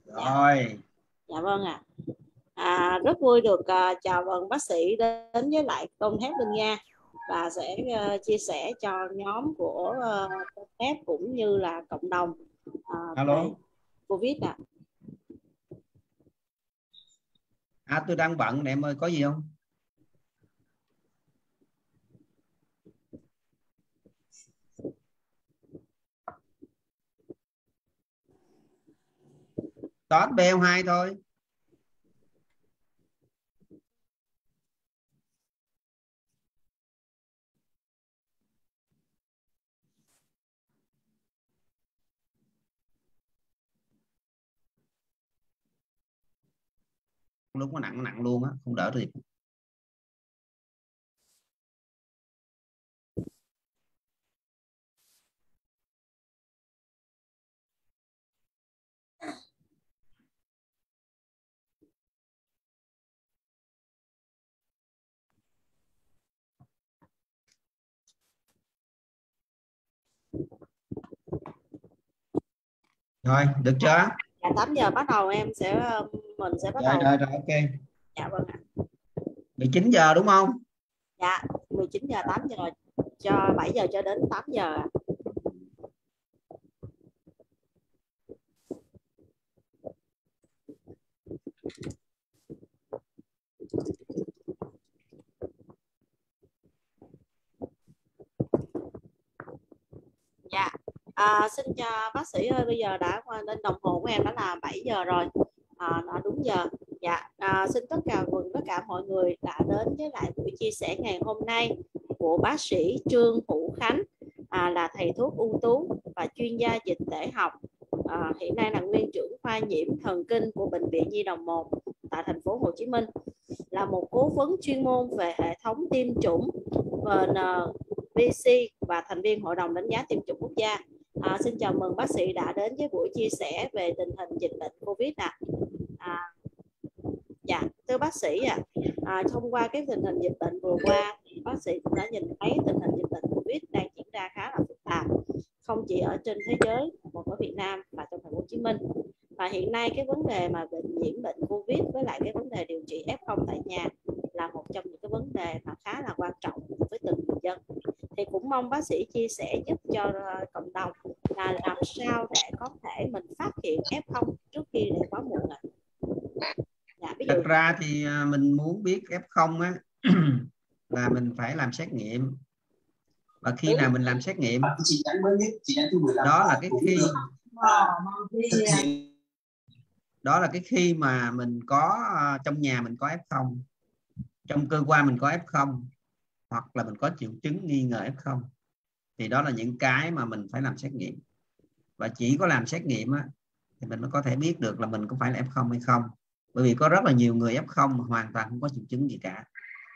Rồi. Dạ vâng ạ. Rất vui được chào mừng bác sĩ đến với lại Tôn Thép Linh Nga và sẽ chia sẻ cho nhóm của Tôn Thép cũng như là cộng đồng về Alo. Covid ạ. Tôi đang bận nè em ơi, có gì không? Tốt BO2 thôi. Lúc nó nặng nặng luôn á, không đỡ được. Rồi, được chưa? Dạ 8 giờ bắt đầu mình sẽ bắt Rồi đầu. rồi rồi, ok. Dạ vâng ạ. 19 giờ đúng không? Dạ 19 giờ 8 giờ cho 7 giờ cho đến 8 giờ ạ. Dạ. Xin chào bác sĩ ơi, bây giờ đã qua lên đồng hồ của em đã là 7 giờ rồi. Đã đúng giờ. Dạ, xin mừng tất cả mọi người đã đến với lại buổi chia sẻ ngày hôm nay của bác sĩ Trương Hữu Khánh, là thầy thuốc ưu tú và chuyên gia dịch tễ học. Hiện nay là nguyên trưởng khoa nhiễm thần kinh của Bệnh viện Nhi đồng 1 tại thành phố Hồ Chí Minh, là một cố vấn chuyên môn về hệ thống tiêm chủng VC và thành viên Hội đồng đánh giá tiêm chủng quốc gia. Xin chào mừng bác sĩ đã đến với buổi chia sẻ về tình hình dịch bệnh Covid ạ. Dạ, thưa bác sĩ thông qua cái tình hình dịch bệnh vừa qua, bác sĩ cũng đã nhìn thấy tình hình dịch bệnh Covid đang diễn ra khá là phức tạp, không chỉ ở trên thế giới mà ở Việt Nam và trong thành phố Hồ Chí Minh. Và hiện nay cái vấn đề mà nhiễm bệnh Covid với lại cái vấn đề điều trị F0 tại nhà là một trong những cái vấn đề mà khá là quan trọng với từng người dân. Thì cũng mong bác sĩ chia sẻ giúp cho cộng đồng là làm sao để có thể mình phát hiện F0 trước khi để quá muộn ạ. Dạ, ví dụ Thật ra thì mình muốn biết F0 á là mình phải làm xét nghiệm. Và khi nào mình làm xét nghiệm đó là cái khi mà mình có trong nhà mình có F0, trong cơ quan mình có F0, hoặc là mình có triệu chứng nghi ngờ F0, thì đó là những cái mà mình phải làm xét nghiệm. Và chỉ có làm xét nghiệm á, thì mình mới có thể biết được là mình có phải là F0 hay không. Bởi vì có rất là nhiều người F0 mà hoàn toàn không có triệu chứng gì cả.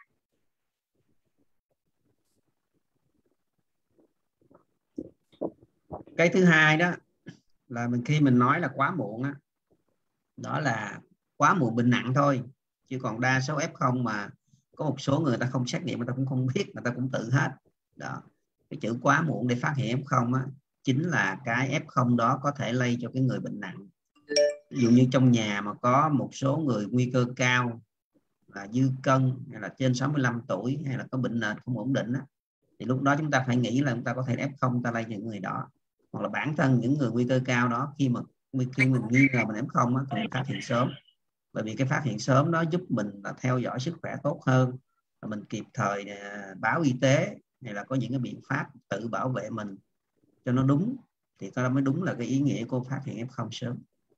Cái thứ hai đó là khi mình nói là quá muộn á, đó là quá muộn bệnh nặng thôi. Chứ còn đa số F0 mà có một số người ta không xét nghiệm, người ta cũng không biết, người ta cũng tự hết. Đó. Cái chữ quá muộn để phát hiện F0 á, chính là cái F0 đó có thể lây cho cái người bệnh nặng. Ví dụ như trong nhà mà có một số người nguy cơ cao là dư cân, hay là trên 65 tuổi, hay là có bệnh nền không ổn định á, thì lúc đó chúng ta phải nghĩ là chúng ta có thể F0 ta lây những người đó. Hoặc là bản thân những người nguy cơ cao đó, khi mình nghi ngờ mình F0 á, thì mình phát hiện sớm. Bởi vì cái phát hiện sớm đó giúp mình là theo dõi sức khỏe tốt hơn, và mình kịp thời báo y tế, hay là có những cái biện pháp tự bảo vệ mình cho nó đúng, thì đó mới đúng là cái ý nghĩa của phát hiện F0 sớm.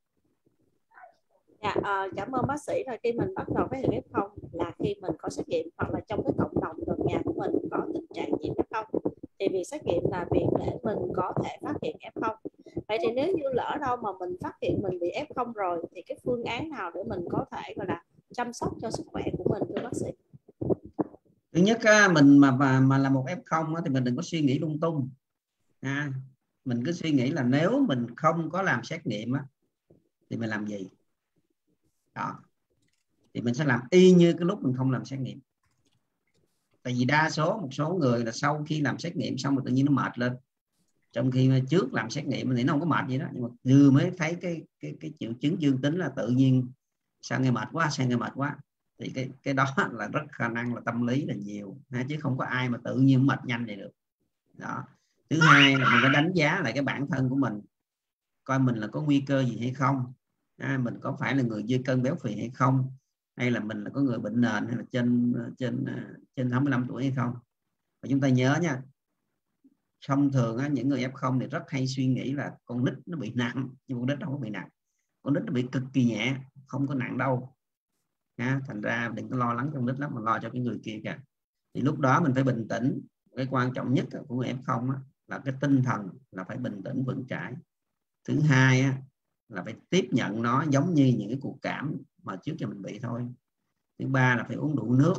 Dạ, cảm ơn bác sĩ. Là khi mình bắt đầu phát hiện F0 là khi mình có xét nghiệm, hoặc là trong cái cộng đồng gần nhà của mình có tình trạng nhiễm F0, thì việc xét nghiệm là việc để mình có thể phát hiện F0. Vậy thì nếu như lỡ đâu mà mình phát hiện mình bị F0 rồi, thì cái phương án nào để mình có thể gọi là chăm sóc cho sức khỏe của mình, thưa bác sĩ? Thứ nhất mình mà là một F0 thì mình đừng có suy nghĩ lung tung. Mình cứ suy nghĩ là nếu mình không có làm xét nghiệm thì mình làm gì đó, thì mình sẽ làm y như cái lúc mình không làm xét nghiệm. Tại vì một số người là sau khi làm xét nghiệm xong rồi tự nhiên nó mệt lên, Trong khi mà trước làm xét nghiệm thì nó không có mệt gì đó, nhưng mà vừa mới thấy cái triệu chứng dương tính là tự nhiên sang ngày mệt quá, sang ngày mệt quá, thì cái đó là rất khả năng là tâm lý là nhiều, chứ không có ai mà tự nhiên mệt nhanh vậy được. Đó. Thứ hai là mình phải đánh giá lại cái bản thân của mình, coi mình là có nguy cơ gì hay không, mình có phải là người dư cân béo phì hay không, hay là mình là có người bệnh nền, hay là trên 65 tuổi hay không. Và chúng ta nhớ nha, thông thường những người F0 thì rất hay suy nghĩ là con nít nó bị nặng, nhưng con nít không có bị nặng, con nít nó bị cực kỳ nhẹ, không có nặng đâu. Thành ra đừng có lo lắng con nít lắm, mà lo cho cái người kia kìa. Thì lúc đó mình phải bình tĩnh. Cái quan trọng nhất của người F0 là cái tinh thần, là phải bình tĩnh vững chãi. Thứ hai là phải tiếp nhận nó giống như những cái cuộc cảm mà trước giờ mình bị thôi. Thứ ba là phải uống đủ nước,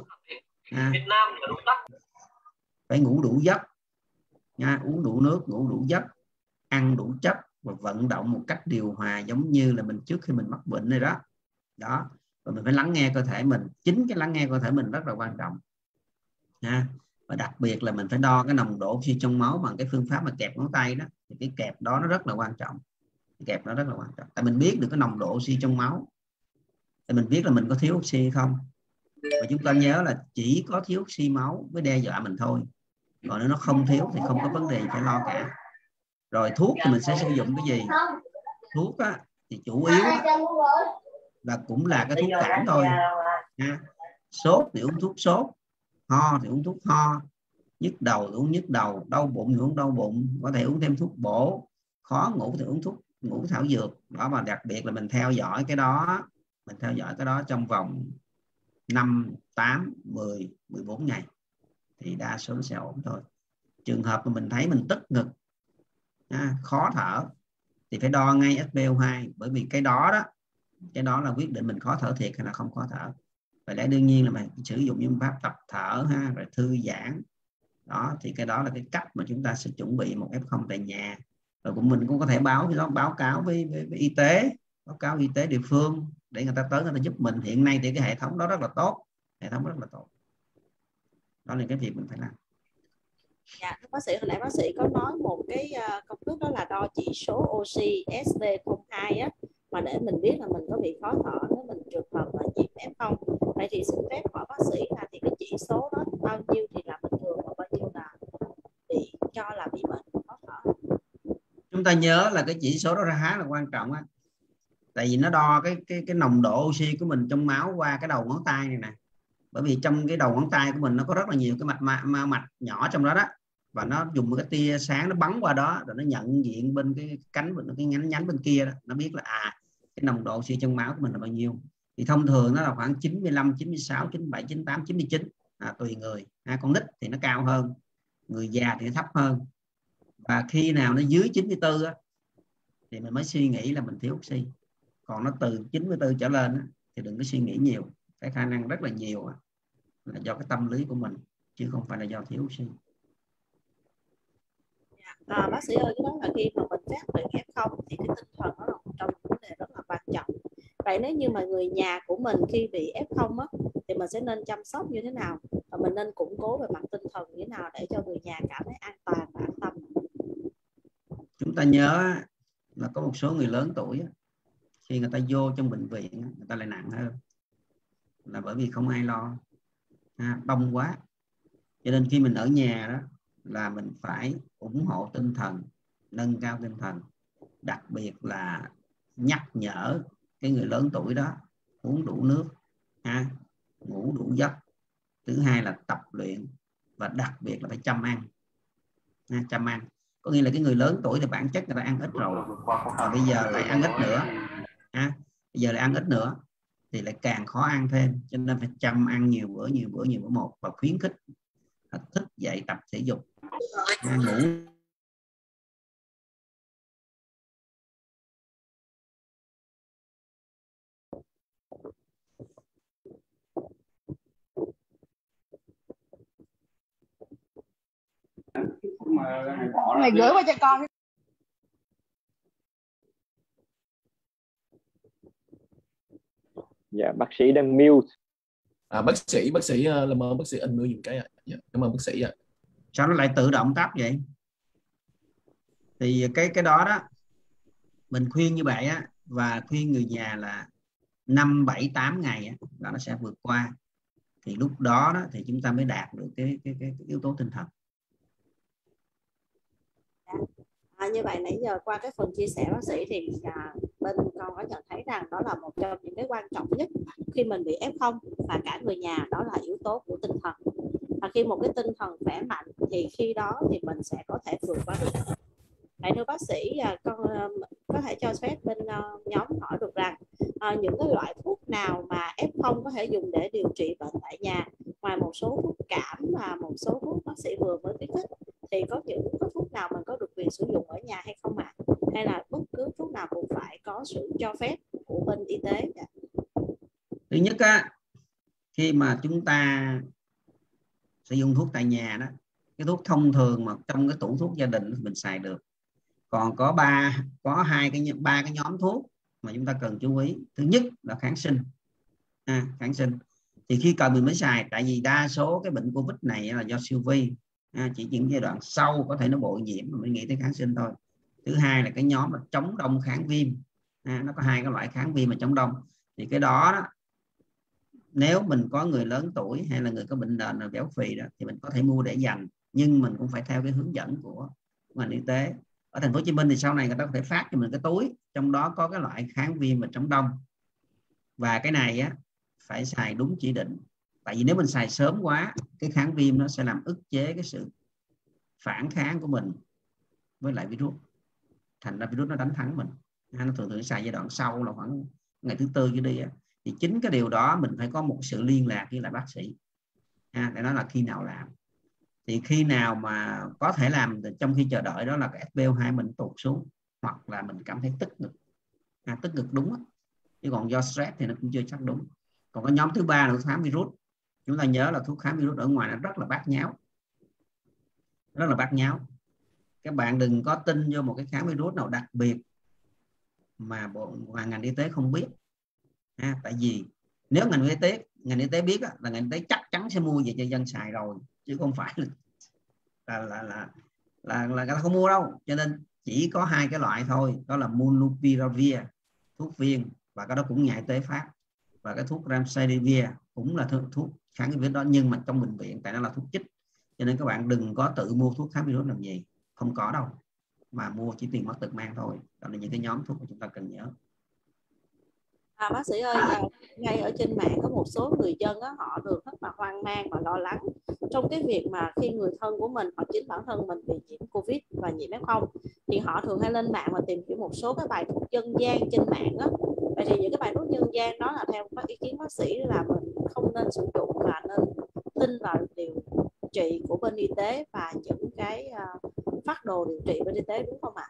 phải ngủ đủ giấc, uống đủ nước, ngủ đủ giấc, ăn đủ chất và vận động một cách điều hòa giống như là mình trước khi mình mắc bệnh này đó. Đó. Và mình phải lắng nghe cơ thể mình. Chính cái lắng nghe cơ thể mình rất là quan trọng. Và đặc biệt là mình phải đo cái nồng độ oxy trong máu bằng cái phương pháp mà kẹp ngón tay đó. Thì cái kẹp đó nó rất là quan trọng. Kẹp nó rất là quan trọng. Tại mình biết được cái nồng độ oxy trong máu, thì mình biết là mình có thiếu oxy hay không. Và chúng ta nhớ là chỉ có thiếu oxy máu mới đe dọa mình thôi. Còn nếu nó không thiếu thì không có vấn đề phải lo cả. Rồi thuốc thì mình sẽ sử dụng cái gì? Thuốc thì chủ yếu là cũng là cái thuốc cảm thôi. Sốt thì uống thuốc sốt, ho thì uống thuốc ho, nhức đầu thì uống nhức đầu, đau bụng thì uống đau bụng, có thể uống thêm thuốc bổ, khó ngủ thì uống thuốc ngủ thảo dược. Đó, mà đặc biệt là mình theo dõi cái đó, trong vòng 5, 8, 10, 14 ngày thì đa số nó sẽ ổn thôi. Trường hợp mà mình thấy mình tức ngực, khó thở thì phải đo ngay SpO2, bởi vì cái đó là quyết định mình khó thở thiệt hay là không khó thở. Và lẽ đương nhiên là mình sử dụng những pháp tập thở rồi thư giãn. Đó, thì cái đó là cái cách mà chúng ta sẽ chuẩn bị một F0 tại nhà. Rồi mình cũng có thể báo cáo với y tế, báo cáo y tế địa phương để người ta tới, người ta giúp mình. Hiện nay thì cái hệ thống đó rất là tốt, đó là cái việc mình phải làm. Dạ, bác sĩ hồi nãy bác sĩ có nói một cái công thức đó là đo chỉ số oxy SpO2 á, mà để mình biết là mình có bị khó thở nếu mình trường hợp là nhiễm F0. Vậy thì xin phép hỏi bác sĩ là thì cái chỉ số đó bao nhiêu thì là bình thường và bao nhiêu là cho là bị bệnh khó thở? Chúng ta nhớ là cái chỉ số đó khá là quan trọng á, tại vì nó đo cái nồng độ oxy của mình trong máu qua cái đầu ngón tay này nè. Bởi vì trong cái đầu ngón tay của mình nó có rất là nhiều cái mạch nhỏ trong đó đó, và nó dùng một cái tia sáng nó bắn qua đó, rồi nó nhận diện bên cái cánh, bên cái nhánh bên kia đó, nó biết là cái nồng độ oxy trong máu của mình là bao nhiêu. Thì thông thường nó là khoảng 95, 96, 97, 98, 99, tùy người. Con nít thì nó cao hơn, người già thì nó thấp hơn. Và khi nào nó dưới 94 thì mình mới suy nghĩ là mình thiếu oxy. Còn nó từ 94 trở lên thì đừng có suy nghĩ nhiều. Cái khả năng rất là nhiều là do cái tâm lý của mình, chứ không phải là do thiếu oxy. Bác sĩ ơi, cái đó là khi mà mình phát hiện F0 thì cái tinh thần nó là một trong những vấn đề rất là quan trọng. Vậy nếu như mà người nhà của mình khi bị F0 thì mình sẽ nên chăm sóc như thế nào, và mình nên củng cố về mặt tinh thần như thế nào để cho người nhà cảm thấy an toàn và an tâm? Chúng ta nhớ là có một số người lớn tuổi khi người ta vô trong bệnh viện người ta lại nặng hơn, là bởi vì không ai lo, đông quá. Cho nên khi mình ở nhà đó là mình phải ủng hộ tinh thần, nâng cao tinh thần, đặc biệt là nhắc nhở cái người lớn tuổi đó uống đủ nước, ngủ đủ giấc. Thứ hai là tập luyện, và đặc biệt là phải chăm ăn. Chăm ăn có nghĩa là cái người lớn tuổi thì bản chất người ta ăn ít rồi, và bây giờ lại ăn ít nữa, thì lại càng khó ăn thêm. Cho nên phải chăm ăn nhiều bữa một, và khuyến khích thức dậy tập thể dục, ngủ. Mày gửi qua cho con. Dạ, bác sĩ đang mute. Bác sĩ làm ơn bác sĩ unmute dùm cái ạ. Dạ, cảm ơn bác sĩ ạ. Sao nó lại tự động tắt vậy? Thì cái đó đó mình khuyên như vậy á, và khuyên người nhà là 5, 7, 8 ngày á, là nó sẽ vượt qua. Thì lúc đó, đó thì chúng ta mới đạt được cái yếu tố tinh thần. Như vậy nãy giờ qua cái phần chia sẻ bác sĩ thì bên con có nhận thấy rằng đó là một trong những cái quan trọng nhất khi mình bị F0 và cả người nhà, đó là yếu tố của tinh thần. Và khi một cái tinh thần khỏe mạnh thì khi đó thì mình sẽ có thể vượt qua được. Vậy thưa bác sĩ, con có thể cho phép bên nhóm hỏi được rằng những cái loại thuốc nào mà F0 có thể dùng để điều trị bệnh tại nhà, ngoài một số thuốc cảm và một số thuốc bác sĩ vừa mới khuyến khích, thì có những cái thuốc nào mình có được quyền sử dụng ở nhà hay không ạ? Hay là bất cứ thuốc nào cũng phải có sự cho phép của bên y tế? Thứ nhất á, khi mà chúng ta sử dụng thuốc tại nhà đó, cái thuốc thông thường mà trong cái tủ thuốc gia đình mình xài được. Còn có ba cái nhóm thuốc mà chúng ta cần chú ý. Thứ nhất là kháng sinh. Kháng sinh thì khi cần mình mới xài, tại vì đa số cái bệnh Covid này là do siêu vi, chỉ những giai đoạn sau có thể nó bội nhiễm mà mình nghĩ tới kháng sinh thôi. Thứ hai là cái nhóm là chống đông kháng viêm, nó có hai cái loại kháng viêm và chống đông. Thì cái đó, nếu mình có người lớn tuổi hay là người có bệnh nền là béo phì đó, thì mình có thể mua để dành, nhưng mình cũng phải theo cái hướng dẫn của ngành y tế. Ở thành phố Hồ Chí Minh thì sau này người ta có thể phát cho mình cái túi, trong đó có cái loại kháng viêm và chống đông. Và cái này á, phải xài đúng chỉ định. Tại vì nếu mình xài sớm quá, cái kháng viêm nó sẽ làm ức chế cái sự phản kháng của mình với lại virus. Thành ra virus nó đánh thắng mình. Nó thường xài giai đoạn sau là khoảng ngày thứ tư trở đi á. Thì chính cái điều đó mình phải có một sự liên lạc với lại bác sĩ để nói là khi nào làm. Thì khi nào mà có thể làm trong khi chờ đợi, đó là cái SpO2 mình tụt xuống, hoặc là mình cảm thấy tức ngực. Tức ngực đúng á, chứ còn do stress thì nó cũng chưa chắc đúng. Còn cái nhóm thứ ba là thuốc kháng virus. Chúng ta nhớ là thuốc kháng virus ở ngoài nó rất là bát nháo, rất là bát nháo. Các bạn đừng có tin vô một cái kháng virus nào đặc biệt mà ngành y tế không biết. Tại vì nếu ngành y tế biết là ngành y tế chắc chắn sẽ mua về cho dân xài rồi, chứ không phải là người ta không mua đâu. Cho nên chỉ có hai cái loại thôi, đó là Molnupiravir thuốc viên, và cái đó cũng nhà y tế phát, và cái thuốc Remdesivir cũng là thuốc kháng virus đó, nhưng mà trong bệnh viện, tại nó là thuốc chích. Cho nên các bạn đừng có tự mua thuốc kháng virus làm gì, không có đâu, mà mua chỉ tiền mất tật mang thôi. Đó là những cái nhóm thuốc mà chúng ta cần nhớ. Bác sĩ ơi, ngay ở trên mạng có một số người dân họ được rất là hoang mang và lo lắng trong cái việc mà khi người thân của mình hoặc chính bản thân mình bị nhiễm Covid và nhiễm F0, thì họ thường hay lên mạng và tìm hiểu một số cái bài thuốc dân gian trên mạng đó. Vậy thì những cái bài thuốc dân gian đó là theo ý kiến bác sĩ là mình không nên sử dụng, và nên tin vào điều trị của bên y tế và những cái phác đồ điều trị bên y tế, đúng không ạ?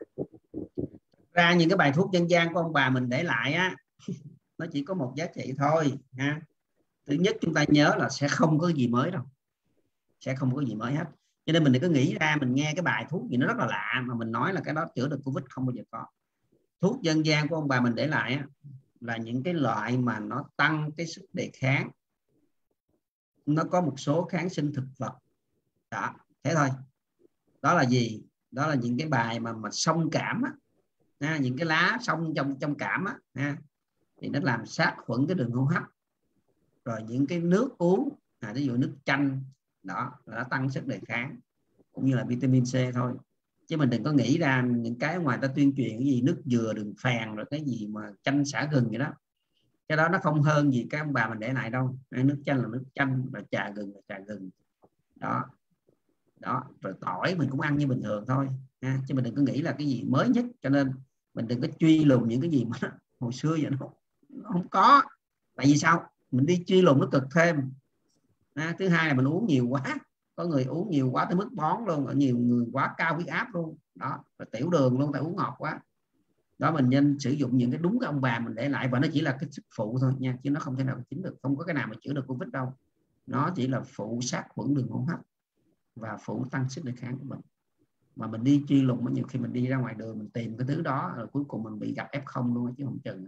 Ra những cái bài thuốc dân gian của ông bà mình để lại á, nó chỉ có một giá trị thôi ha. Thứ nhất, chúng ta nhớ là sẽ không có gì mới đâu, sẽ không có gì mới hết. Cho nên mình đừng có nghĩ ra mình nghe cái bài thuốc gì nó rất là lạ mà mình nói là cái đó chữa được Covid, không bao giờ có. Thuốc dân gian của ông bà mình để lại á, là những cái loại mà nó tăng cái sức đề kháng, nó có một số kháng sinh thực vật đó, thế thôi. Đó là gì? Đó là những cái bài mà xông cảm á, những cái lá xông trong cảm á, thì nó làm sát khuẩn cái đường hô hấp. Rồi những cái nước uống, ví dụ nước chanh đó, là nó tăng sức đề kháng, cũng như là vitamin C thôi. Chứ mình đừng có nghĩ ra những cái ngoài ta tuyên truyền cái gì nước dừa đường phèn rồi cái gì mà chanh xả gừng vậy đó, cái đó nó không hơn gì các ông bà mình để lại đâu. Nước chanh là nước chanh, và trà gừng là trà gừng đó. Rồi tỏi mình cũng ăn như bình thường thôi chứ mình đừng có nghĩ là cái gì mới nhất. Cho nên mình đừng có truy lùng những cái gì mà hồi xưa vậy, nó không có. Tại vì sao? Mình đi truy lùng nó cực thêm. Thứ hai là mình uống nhiều quá, có người uống nhiều quá tới mức bón luôn, ở nhiều người quá cao huyết áp luôn đó, và tiểu đường luôn, tại uống ngọt quá đó. Mình nên sử dụng những cái đúng cái ông bà mình để lại, và nó chỉ là cái sức phụ thôi nha, chứ nó không thể nào chính được. Không có cái nào mà chữa được Covid đâu, nó chỉ là phụ sát khuẩn đường hô hấp và phụ tăng sức đề kháng của mình. Mà mình đi truy lùng, nhiều khi mình đi ra ngoài đường mình tìm cái thứ đó, rồi cuối cùng mình bị gặp F0 luôn chứ không chừng.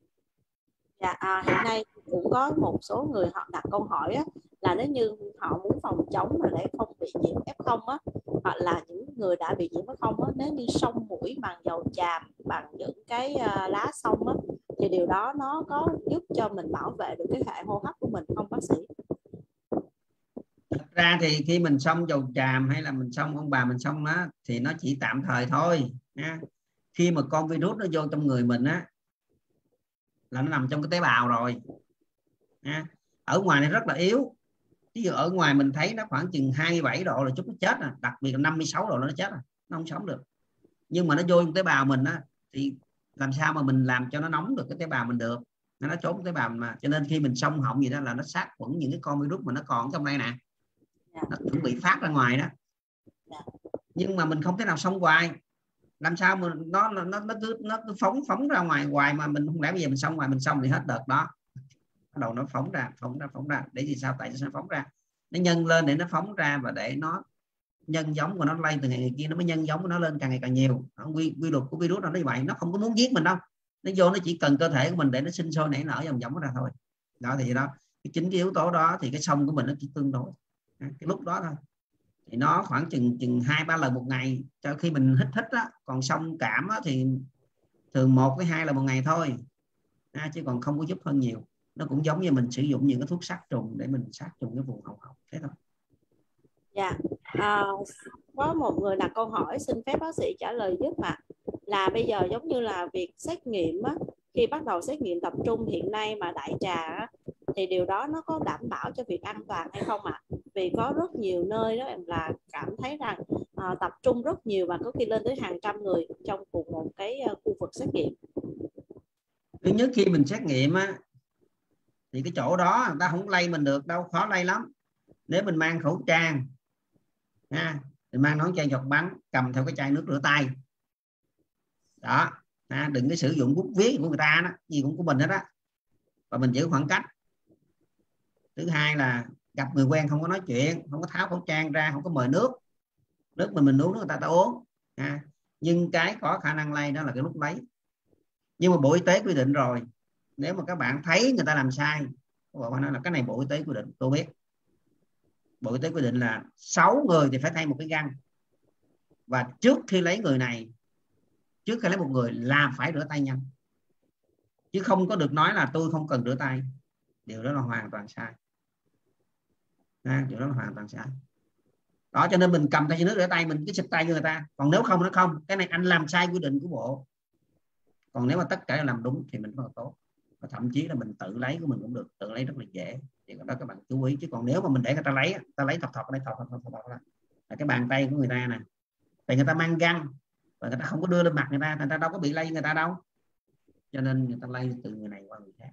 Dạ, hiện nay cũng có một số người họ đặt câu hỏi là nếu như họ muốn phòng chống mà để không bị nhiễm F0 hoặc là những người đã bị nhiễm F0 á, nếu như xông mũi bằng dầu chàm, bằng những cái lá xông á, thì điều đó nó có giúp cho mình bảo vệ được cái hệ hô hấp của mình không bác sĩ? Thật ra thì khi mình xông dầu chàm hay là mình xông ông bà mình xông nó thì nó chỉ tạm thời thôi nha. Khi mà con virus nó vô trong người mình á là nó nằm trong cái tế bào rồi nha. Ở ngoài này rất là yếu, ví dụ ở ngoài mình thấy nó khoảng chừng 27 độ là chút nó chết à, đặc biệt là 56 độ nó chết à, nó không sống được. Nhưng mà nó vô trong tế bào mình á thì làm sao mà mình làm cho nó nóng được cái tế bào mình được, nó trốn tế bào mà. Cho nên khi mình xông họng gì đó là nó sát khuẩn những cái con virus mà nó còn trong đây nè, nó chuẩn bị phát ra ngoài đó. Nhưng mà mình không thể nào xông hoài, làm sao mà nó cứ phóng ra ngoài mà mình không lẽ bây giờ mình xông ngoài, mình xông thì hết đợt đó bắt đầu nó phóng ra để gì sao? Tại sao nó phóng ra? Nó nhân lên để nó phóng ra và để nó nhân giống của nó lây từ ngày kia, nó mới nhân giống của nó lên càng ngày càng nhiều. Quy luật của virus nó như vậy, nó không có muốn giết mình đâu, nó vô nó chỉ cần cơ thể của mình để nó sinh sôi nảy nở dòng giống nó ra thôi. Đó thì đó, chính cái yếu tố đó thì cái xông của mình nó chỉ tương đối cái lúc đó thôi, thì nó khoảng chừng 2-3 lần một ngày cho khi mình hít á. Còn xông cảm á, thì thường 1-2 lần một ngày thôi chứ còn không có giúp hơn nhiều. Nó cũng giống như mình sử dụng những cái thuốc sát trùng để mình sát trùng cái vùng họng thế thôi. Dạ, có một người đặt câu hỏi xin phép bác sĩ trả lời giúp ạ. Là bây giờ giống như là việc xét nghiệm á, khi bắt đầu xét nghiệm tập trung hiện nay mà đại trà á, thì điều đó nó có đảm bảo cho việc an toàn hay không ạ? Vì có rất nhiều nơi đó em là cảm thấy rằng tập trung rất nhiều và có khi lên tới hàng trăm người trong cùng một cái khu vực xét nghiệm. Thứ nhất, khi mình xét nghiệm á thì cái chỗ đó người ta không lây mình được đâu, khó lây lắm. Nếu mình mang khẩu trang nha, mình mang nón chai giọt bắn, cầm theo cái chai nước rửa tay đó, đừng có sử dụng bút viết của người ta đó, gì cũng của mình hết á, và mình giữ khoảng cách. Thứ hai là gặp người quen không có nói chuyện, không có tháo khẩu trang ra, không có mời nước mình uống, người ta uống nhưng cái có khả năng lây đó là cái lúc lấy. Nhưng mà Bộ Y tế quy định rồi, nếu mà các bạn thấy người ta làm sai, nói là cái này Bộ Y tế quy định, tôi biết Bộ Y tế quy định là 6 người thì phải thay một cái găng, và trước khi lấy người này, trước khi lấy một người là phải rửa tay nhanh, chứ không có được nói là tôi không cần rửa tay. Điều đó là hoàn toàn sai. Điều đó là hoàn toàn sai đó. Cho nên mình cầm tay nước rửa tay, mình cứ xịt tay cho người ta. Còn nếu không, nó không, cái này anh làm sai quy định của Bộ. Còn nếu mà tất cả làm đúng thì mình rất là tốt, và thậm chí là mình tự lấy của mình cũng được, tự lấy rất là dễ. Thì đó các bạn chú ý. Chứ còn nếu mà mình để người ta lấy thọc ở đây, thọc là cái bàn tay của người ta nè, tại người ta mang găng và người ta không có đưa lên mặt người ta đâu có bị lây người ta đâu, cho nên người ta lây từ người này qua người khác.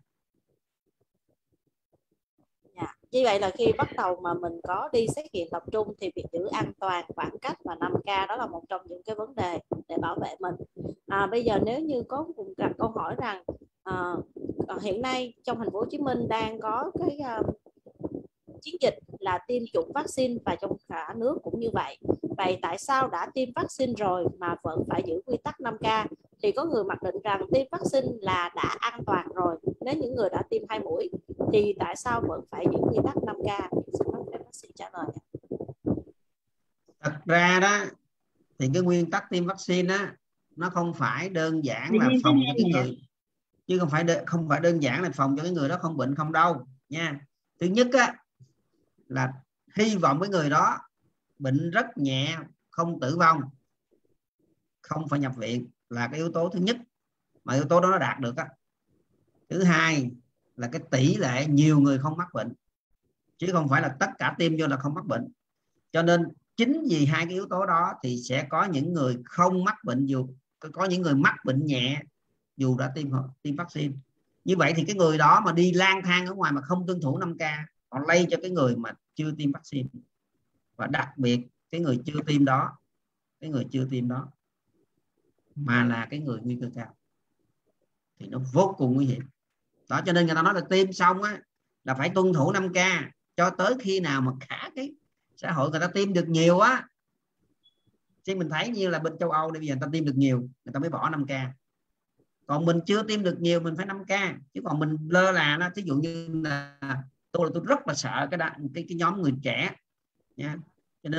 Như vậy là khi bắt đầu mà mình có đi xét nghiệm tập trung thì việc giữ an toàn, khoảng cách và 5K đó là một trong những cái vấn đề để bảo vệ mình. Bây giờ nếu như có cùng đặt câu hỏi rằng hiện nay trong thành phố Hồ Chí Minh đang có cái chiến dịch là tiêm chủng vaccine, và trong cả nước cũng như vậy. Vậy tại sao đã tiêm vaccine rồi mà vẫn phải giữ quy tắc 5K? Thì có người mặc định rằng tiêm vaccine là đã an toàn rồi, nếu những người đã tiêm 2 mũi thì tại sao vẫn phải giữ quy tắc 5K? Xin phép bác sĩ trả lời. Thật ra đó thì cái nguyên tắc tiêm vaccine á, nó không phải đơn giản là phòng cho cái người, chứ không phải đơn giản là phòng cho cái người đó không bệnh không đâu nha. Thứ nhất á, là hy vọng cái người đó bệnh rất nhẹ, không tử vong, không phải nhập viện, là cái yếu tố thứ nhất mà yếu tố đó nó đạt được á. Thứ hai là cái tỷ lệ nhiều người không mắc bệnh, chứ không phải là tất cả tiêm vô là không mắc bệnh. Cho nên chính vì hai cái yếu tố đó thì sẽ có những người không mắc bệnh, dù có những người mắc bệnh nhẹ dù đã tiêm vaccine. Như vậy thì cái người đó mà đi lang thang ở ngoài mà không tuân thủ 5K, họ lây cho cái người mà chưa tiêm vaccine. Và đặc biệt cái người chưa tiêm đó mà là cái người nguy cơ cao thì nó vô cùng nguy hiểm đó. Cho nên người ta nói là tiêm xong á là phải tuân thủ 5K cho tới khi nào mà cả cái xã hội người ta tiêm được nhiều á. Chứ mình thấy như là bên châu Âu đây bây giờ người ta tiêm được nhiều, người ta mới bỏ 5K. Còn mình chưa tiêm được nhiều mình phải 5K. Chứ còn mình lơ là nó, ví dụ như là tôi rất là sợ cái nhóm người trẻ nha. Cho nên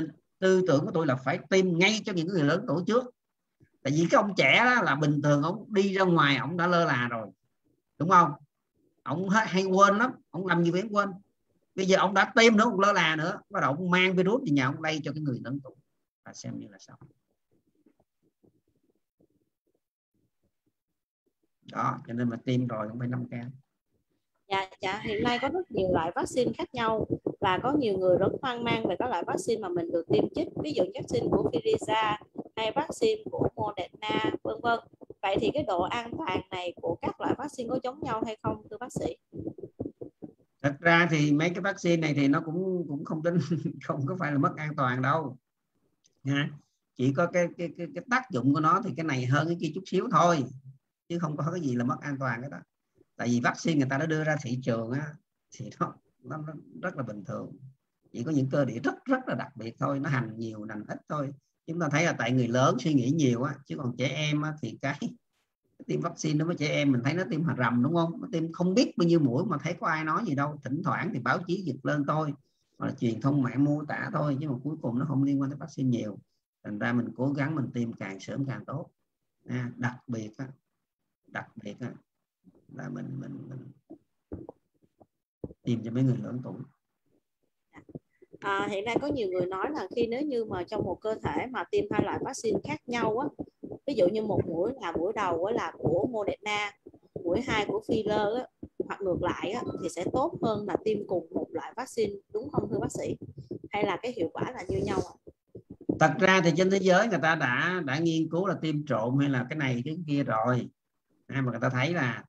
tư tưởng của tôi là phải tiêm ngay cho những người lớn tuổi trước. Tại vì cái ông trẻ đó là bình thường ông đi ra ngoài ông đã lơ là rồi, đúng không? Ông hay quên lắm, ông làm gì vậy quên. Bây giờ ông đã tiêm nữa, ông lơ là nữa, bắt đầu ông mang virus thì nhà ông lây cho cái người lớn tuổi, và xem như là sao. Đó, cho nên mà tiêm rồi không phải 5K. Dạ, hiện nay có rất nhiều loại vaccine khác nhau và có nhiều người rất hoang mang về các loại vaccine mà mình được tiêm chích, ví dụ vaccine của Pfizer hay vaccine của Moderna, vân vân. Vậy thì cái độ an toàn này của các loại vaccine có giống nhau hay không, thưa bác sĩ? Thật ra thì mấy cái vaccine này thì nó cũng không tính không có phải là mất an toàn đâu nha. Chỉ có cái tác dụng của nó thì cái này hơn cái kia chút xíu thôi, chứ không có cái gì là mất an toàn cái đó. Tại vì vaccine người ta đã đưa ra thị trường á, thì nó rất là bình thường, chỉ có những cơ địa rất là đặc biệt thôi, nó hành nhiều hành ít thôi. Chúng ta thấy là tại người lớn suy nghĩ nhiều á, chứ còn trẻ em á, thì cái tiêm vaccine đối với trẻ em mình thấy nó tiêm hà rầm, đúng không? Nó tiêm không biết bao nhiêu mũi mà thấy có ai nói gì đâu, thỉnh thoảng thì báo chí giật lên thôi, hoặc là truyền thông mạng mô tả thôi, chứ mà cuối cùng nó không liên quan tới vaccine nhiều. Thành ra mình cố gắng mình tiêm càng sớm càng tốt. Đặc biệt là mình tiêm cho mấy người lớn tuổi. Hiện nay có nhiều người nói là nếu như mà trong một cơ thể mà tiêm hai loại vaccine khác nhau á, ví dụ như một mũi là mũi đầu là của Moderna, mũi 2 của Pfizer á, hoặc ngược lại á, thì sẽ tốt hơn là tiêm cùng một loại vaccine, đúng không thưa bác sĩ? Hay là cái hiệu quả là như nhau? Thật ra thì trên thế giới người ta đã nghiên cứu là tiêm trộn hay là cái này cái kia rồi, mà người ta thấy là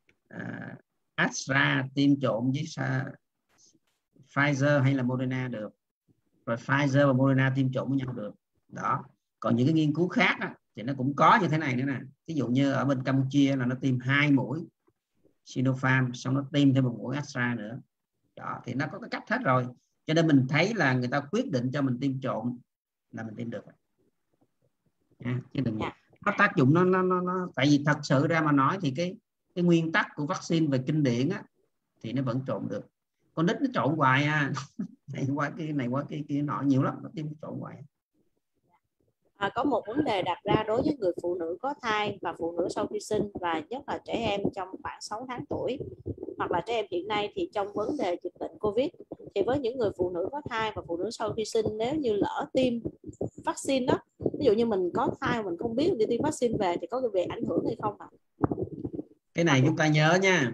Astra tiêm trộn với Pfizer hay là Moderna được, rồi Pfizer và Moderna tiêm trộn với nhau được đó. Còn những cái nghiên cứu khác á, thì nó cũng có như thế này nữa nè. Ví dụ như ở bên Campuchia là nó tiêm 2 mũi Sinopharm, xong nó tiêm thêm một mũi Astra nữa đó, thì nó có cái cách hết rồi. Cho nên mình thấy là người ta quyết định cho mình tiêm trộn là mình tiêm được chứ đừng có tác dụng nó tại vì thật sự ra mà nói thì cái nguyên tắc của vaccine về kinh điển á, thì nó vẫn trộn được. Con nít nó trộn hoài này qua cái kia nọ nhiều lắm, nó tiêm trộn hoài. Có một vấn đề đặt ra đối với người phụ nữ có thai và phụ nữ sau khi sinh, và nhất là trẻ em trong khoảng 6 tháng tuổi, hoặc là trẻ em hiện nay thì trong vấn đề dịch bệnh Covid, thì với những người phụ nữ có thai và phụ nữ sau khi sinh, nếu như lỡ tiêm vaccine đó, ví dụ như mình có thai mà mình không biết đi tiêm vaccine về thì có cái việc ảnh hưởng hay không ạ? Cái này chúng ta nhớ nha,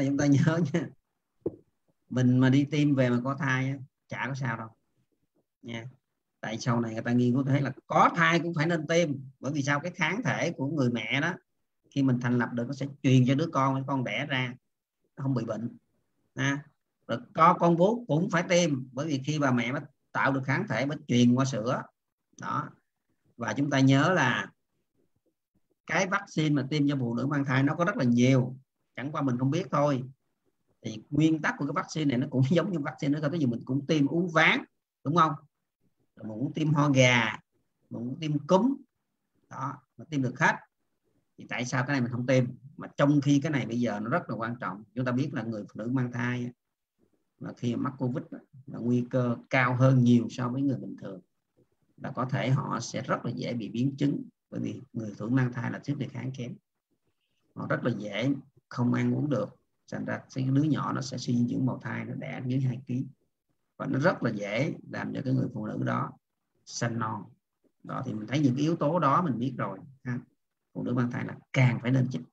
mình mà đi tiêm về mà có thai chả có sao đâu nha. Tại sau này người ta nghiên cứu thấy là có thai cũng phải nên tiêm, bởi vì sao? Cái kháng thể của người mẹ đó khi mình thành lập được nó sẽ truyền cho đứa con đẻ ra, nó không bị bệnh. Rồi con bú cũng phải tiêm, bởi vì khi bà mẹ mới tạo được kháng thể mới truyền qua sữa đó. Và chúng ta nhớ là cái vaccine mà tiêm cho phụ nữ mang thai nó có rất là nhiều, chẳng qua mình không biết thôi. Thì nguyên tắc của cái vaccine này nó cũng giống như vaccine nữa, ví dụ mình cũng tiêm uống ván, đúng không? Rồi mình cũng tiêm ho gà, mình cũng tiêm cúm đó, mà tiêm được hết. Thì tại sao cái này mình không tiêm? Mà trong khi cái này bây giờ nó rất là quan trọng. Chúng ta biết là người phụ nữ mang thai mà khi mắc Covid là nguy cơ cao hơn nhiều so với người bình thường, là có thể họ sẽ rất là dễ bị biến chứng, bởi vì người phụ nữ mang thai là sức đề kháng kém, họ rất là dễ không ăn uống được, thành ra cái đứa nhỏ nó sẽ suy dinh dưỡng bào thai, nó đẻ dưới 2 kg, và nó rất là dễ làm cho cái người phụ nữ đó sanh non đó. Thì mình thấy những cái yếu tố đó mình biết rồi phụ nữ mang thai là càng phải nên chích.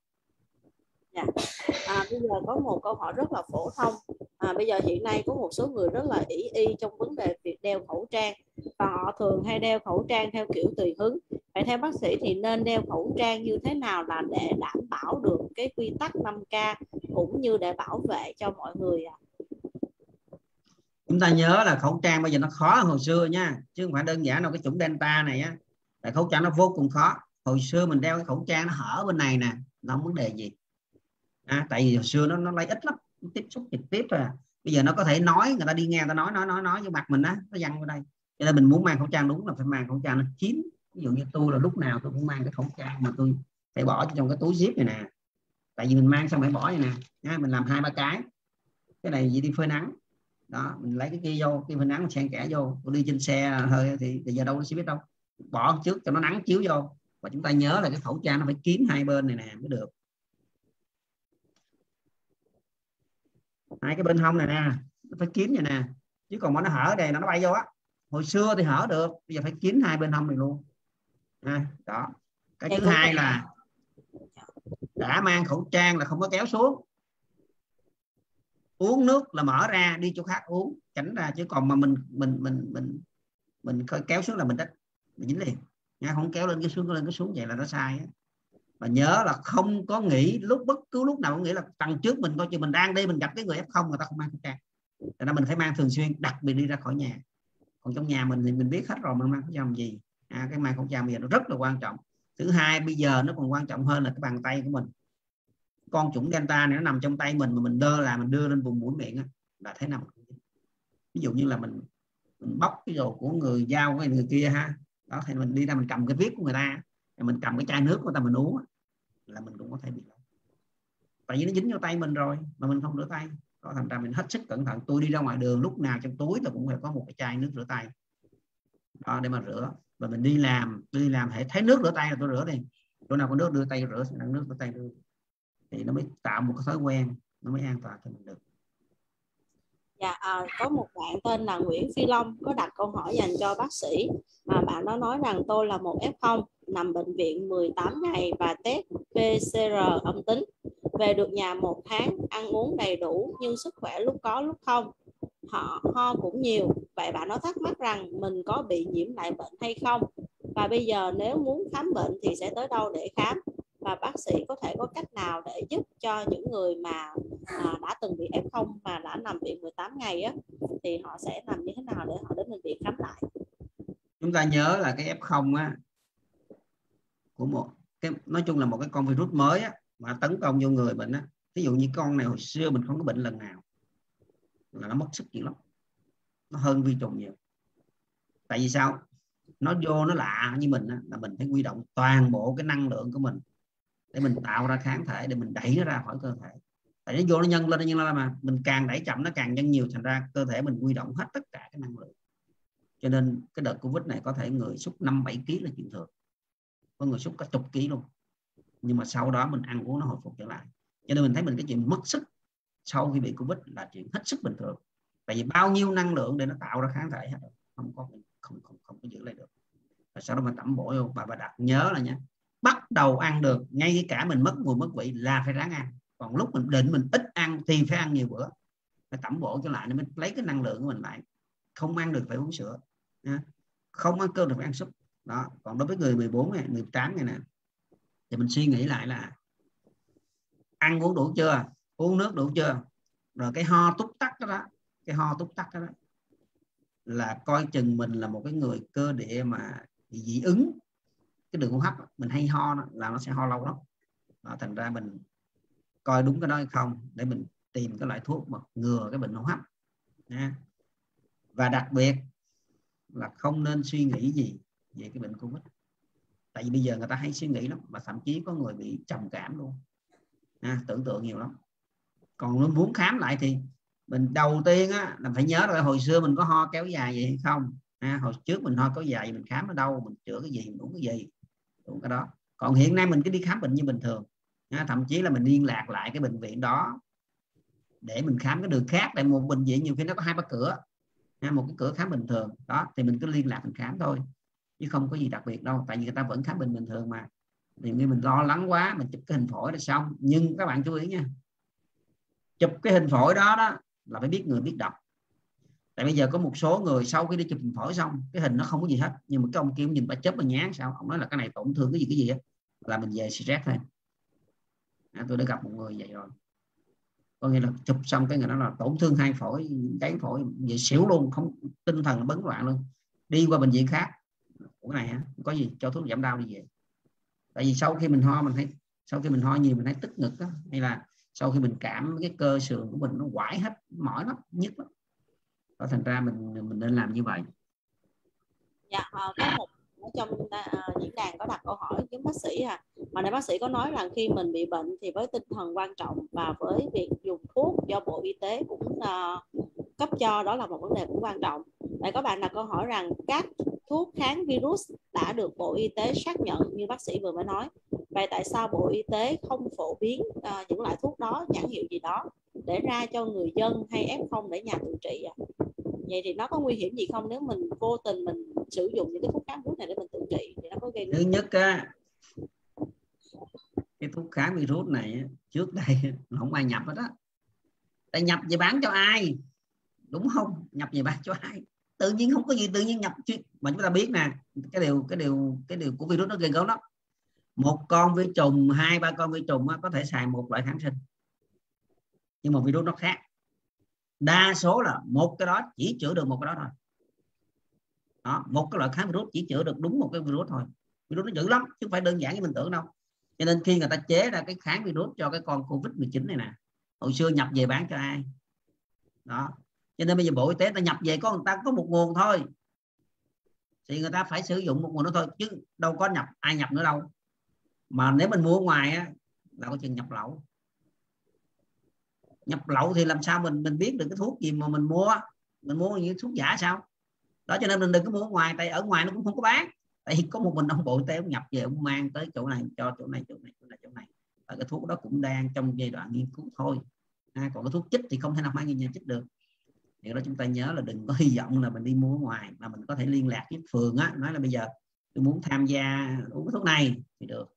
Bây giờ có một câu hỏi rất là phổ thông. Bây giờ hiện nay có một số người rất là ỷ y trong vấn đề việc đeo khẩu trang, và họ thường hay đeo khẩu trang theo kiểu tùy hứng. Vậy theo bác sĩ thì nên đeo khẩu trang như thế nào là để đảm bảo được cái quy tắc 5K cũng như để bảo vệ cho mọi người ạ? Chúng ta nhớ là khẩu trang bây giờ nó khó hơn hồi xưa nha, chứ không phải đơn giản đâu. Cái chủng Delta này á, tại khẩu trang nó vô cùng khó. Hồi xưa mình đeo cái khẩu trang nó hở bên này nè, nó không vấn đề gì. Tại vì hồi xưa nó lấy ít lắm, nó tiếp xúc trực tiếp rồi. Bây giờ nó có thể nói, người ta đi nghe người ta nói vô mặt mình á, nó văng vào đây. Cho nên mình muốn mang khẩu trang đúng là phải mang khẩu trang nó kín. Ví dụ như tôi là lúc nào tôi cũng mang cái khẩu trang mà tôi phải bỏ trong cái túi zip này nè. Tại vì mình mang xong phải bỏ này nè, mình làm 2-3 cái này gì đi phơi nắng. đó, mình lấy cái kia vô, cái phim nắng mình xen kẽ vô. Tôi đi trên xe hơi thì giờ đâu nó sẽ biết đâu, bỏ trước cho nó nắng chiếu vô. Và chúng ta nhớ là cái khẩu trang nó phải kín hai bên này nè mới được, hai cái bên hông này nè nó phải kín vậy nè, chứ còn mà nó hở đây nó bay vô á. Hồi xưa thì hở được, bây giờ phải kín hai bên hông này luôn. Đó. Cái thứ hai là đã mang khẩu trang là không có kéo xuống, uống nước là mở ra đi chỗ khác uống tránh ra, chứ còn mà mình kéo xuống là mình dính liền nha, không kéo lên cái xuống vậy là nó sai á. Và nhớ là không có nghĩ bất cứ lúc nào cũng nghĩ là tầng trước mình coi chừng mình đang đi mình gặp cái người F0 người ta không mang khẩu trang, cho nên mình phải mang thường xuyên, đặc biệt đi ra khỏi nhà. Còn trong nhà mình thì mình biết hết rồi, mình mang khẩu trang làm gì. Cái mang khẩu trang bây giờ nó rất là quan trọng. Thứ hai bây giờ nó còn quan trọng hơn là cái bàn tay của mình. Con chủng Delta này nó nằm trong tay mình mà mình mình đưa lên vùng mũi miệng là thế nào. Ví dụ như là mình bóc cái đồ của người giao với người kia ha, đó thì mình đi ra mình cầm cái viết của người ta, mình cầm cái chai nước của người ta mình uống là mình cũng có thể bị lây, tại vì nó dính vào tay mình rồi mà mình không rửa tay. Đó, thành ra mình hết sức cẩn thận. Tôi đi ra ngoài đường lúc nào trong túi là cũng phải có một cái chai nước rửa tay đó để mà rửa. Và mình đi làm hãy thấy nước rửa tay là tôi rửa đi, chỗ nào có nước đưa tay rửa, nước rửa tay đưa, thì nó mới tạo một cái thói quen, nó mới an toàn cho mình được. Dạ, có một bạn tên là Nguyễn Phi Long có đặt câu hỏi dành cho bác sĩ. Bạn đó nói rằng tôi là một F0 nằm bệnh viện 18 ngày và test PCR âm tính, về được nhà 1 tháng, ăn uống đầy đủ nhưng sức khỏe lúc có lúc không, ho cũng nhiều. Vậy bạn nó thắc mắc rằng mình có bị nhiễm lại bệnh hay không, và bây giờ nếu muốn khám bệnh thì sẽ tới đâu để khám, và bác sĩ có thể có cách nào để giúp cho những người mà đã từng bị F0 mà đã nằm viện 18 ngày á, thì họ sẽ làm như thế nào để họ đến bệnh viện khám lại. Chúng ta nhớ là cái F0 á, của nói chung là một cái con virus mới á, mà tấn công vô người mình á. Ví dụ như con này hồi xưa mình không có bệnh lần nào là nó mất sức nhiều lắm, nó hơn vi trùng nhiều. Tại vì sao? Nó vô nó lạ như mình á, là mình phải huy động toàn bộ cái năng lượng của mình để mình tạo ra kháng thể để mình đẩy nó ra khỏi cơ thể. Tại nó vô nó nhân lên mà mình càng đẩy chậm nó càng nhân nhiều, thành ra cơ thể mình huy động hết tất cả cái năng lượng. Cho nên cái đợt Covid này có thể người sút 5-7 kg là chuyện thường, có người sút cả chục kg luôn, nhưng mà sau đó mình ăn uống nó hồi phục trở lại. Cho nên mình thấy cái chuyện mất sức sau khi bị Covid là chuyện hết sức bình thường, tại vì bao nhiêu năng lượng để nó tạo ra kháng thể hết, không có giữ lại được. Và sau đó mình tẩm bổ vô. Bà đặt nhớ là nhé, bắt đầu ăn được, ngay cả mình mất mùi mất vị là phải ráng ăn, còn lúc mình định mình ít ăn thì phải ăn nhiều bữa, phải tẩm bổ trở lại, nó mới lấy cái năng lượng của mình lại. Không ăn được phải uống sữa, không ăn cơm được phải ăn súp đó. Còn đối với người 14 ngày 18 ngày nè, thì mình suy nghĩ lại là ăn uống đủ chưa, uống nước đủ chưa, rồi cái ho túc tắc đó, cái ho túc tắc đó là coi chừng mình là một cái người cơ địa mà bị dị ứng cái đường hô hấp. Mình hay ho là nó sẽ ho lâu lắm đó, thành ra mình coi đúng cái đó hay không để mình tìm cái loại thuốc mà ngừa cái bệnh hô hấp nha. Và đặc biệt là không nên suy nghĩ gì về cái bệnh Covid, tại vì bây giờ người ta hay suy nghĩ lắm, mà thậm chí có người bị trầm cảm luôn, tưởng tượng nhiều lắm. Còn nếu muốn khám lại thì mình đầu tiên á, là phải nhớ rồi hồi xưa mình có ho kéo dài vậy hay không, hồi trước mình ho kéo dài mình khám ở đâu, mình chữa cái gì, mình uống cái gì, uống cái đó. Còn hiện nay mình cứ đi khám bệnh như bình thường, thậm chí là mình liên lạc lại cái bệnh viện đó để mình khám cái đường khác. Tại một bệnh viện nhiều khi nó có 2-3 cửa, một cái cửa khám bình thường đó, thì mình cứ liên lạc mình khám thôi, chứ không có gì đặc biệt đâu, tại vì người ta vẫn khám bệnh bình thường mà. Thì như mình lo lắng quá mình chụp cái hình phổi là xong. Nhưng các bạn chú ý nha, chụp cái hình phổi đó là phải biết người biết đọc. Tại bây giờ có một số người sau khi đi chụp hình phổi xong cái hình nó không có gì hết, nhưng mà cái ông kia nhìn bà chớp bà nhán sao, ông nói là cái này tổn thương cái gì á, là mình về stress thôi. Tôi đã gặp một người vậy rồi, có nghĩa là chụp xong cái người đó là tổn thương hai phổi, cháy phổi, vậy xỉu luôn, không, tinh thần bấn loạn luôn, đi qua bệnh viện khác. Của này hả, có gì cho thuốc giảm đau đi về. Tại vì sau khi mình ho mình thấy, sau khi mình ho nhiều mình thấy tức ngực đó, hay là sau khi mình cảm cái cơ sườn của mình nó quải hết, mỏi lắm, nhức lắm đó, thành ra mình nên làm như vậy. Dạ, có một ở trong diễn đàn có đặt câu hỏi với bác sĩ mà này bác sĩ có nói rằng khi mình bị bệnh thì với tinh thần quan trọng và với việc dùng thuốc do Bộ Y tế cũng cấp cho, đó là một vấn đề cũng quan trọng. Vậy có bạn đặt câu hỏi rằng các thuốc kháng virus đã được Bộ Y tế xác nhận như bác sĩ vừa mới nói. Vậy tại sao Bộ Y tế không phổ biến những loại thuốc đó, nhãn hiệu gì đó để ra cho người dân hay F0 để nhà tự trị ạ? Vậy thì nó có nguy hiểm gì không nếu mình vô tình mình sử dụng những cái thuốc kháng virus này để mình tự trị, thì nó có gây Thứ nhất á, cái thuốc kháng virus này trước đây không ai nhập hết đó. Tại nhập về bán cho ai, đúng không? Nhập về bán cho ai? Tự nhiên không có gì tự nhiên nhập mà chúng ta biết nè, cái điều của virus nó gây gớm lắm. Một con vi trùng, 2-3 con vi trùng có thể xài một loại kháng sinh, nhưng mà virus nó khác. Đa số là một cái đó chỉ chữa được một cái đó thôi. Đó, một cái loại kháng virus chỉ chữa được đúng một cái virus thôi. Virus nó dữ lắm chứ không phải đơn giản như mình tưởng đâu. Cho nên khi người ta chế ra cái kháng virus cho cái con Covid-19 này nè, hồi xưa nhập về bán cho ai? Đó. Cho nên bây giờ Bộ Y tế ta nhập về có người ta có một nguồn thôi, thì người ta phải sử dụng một nguồn đó thôi, chứ đâu có nhập ai nhập nữa đâu. Mà nếu mình mua ngoài á, là có chừng nhập lậu. Nhập lậu thì làm sao mình biết được cái thuốc gì mà mình mua những thuốc giả sao? Đó, cho nên mình đừng có mua ngoài, tại ở ngoài nó cũng không có bán. Tại có một mình ông Bộ Y tế ông nhập về ông mang tới chỗ này cho chỗ này. Cái thuốc đó cũng đang trong giai đoạn nghiên cứu thôi. Còn cái thuốc chích thì không thể nào mang nhà chích được. Thì đó chúng ta nhớ là đừng có hy vọng là mình đi mua ở ngoài, mà mình có thể liên lạc với phường á, nói là bây giờ tôi muốn tham gia uống cái thuốc này thì được.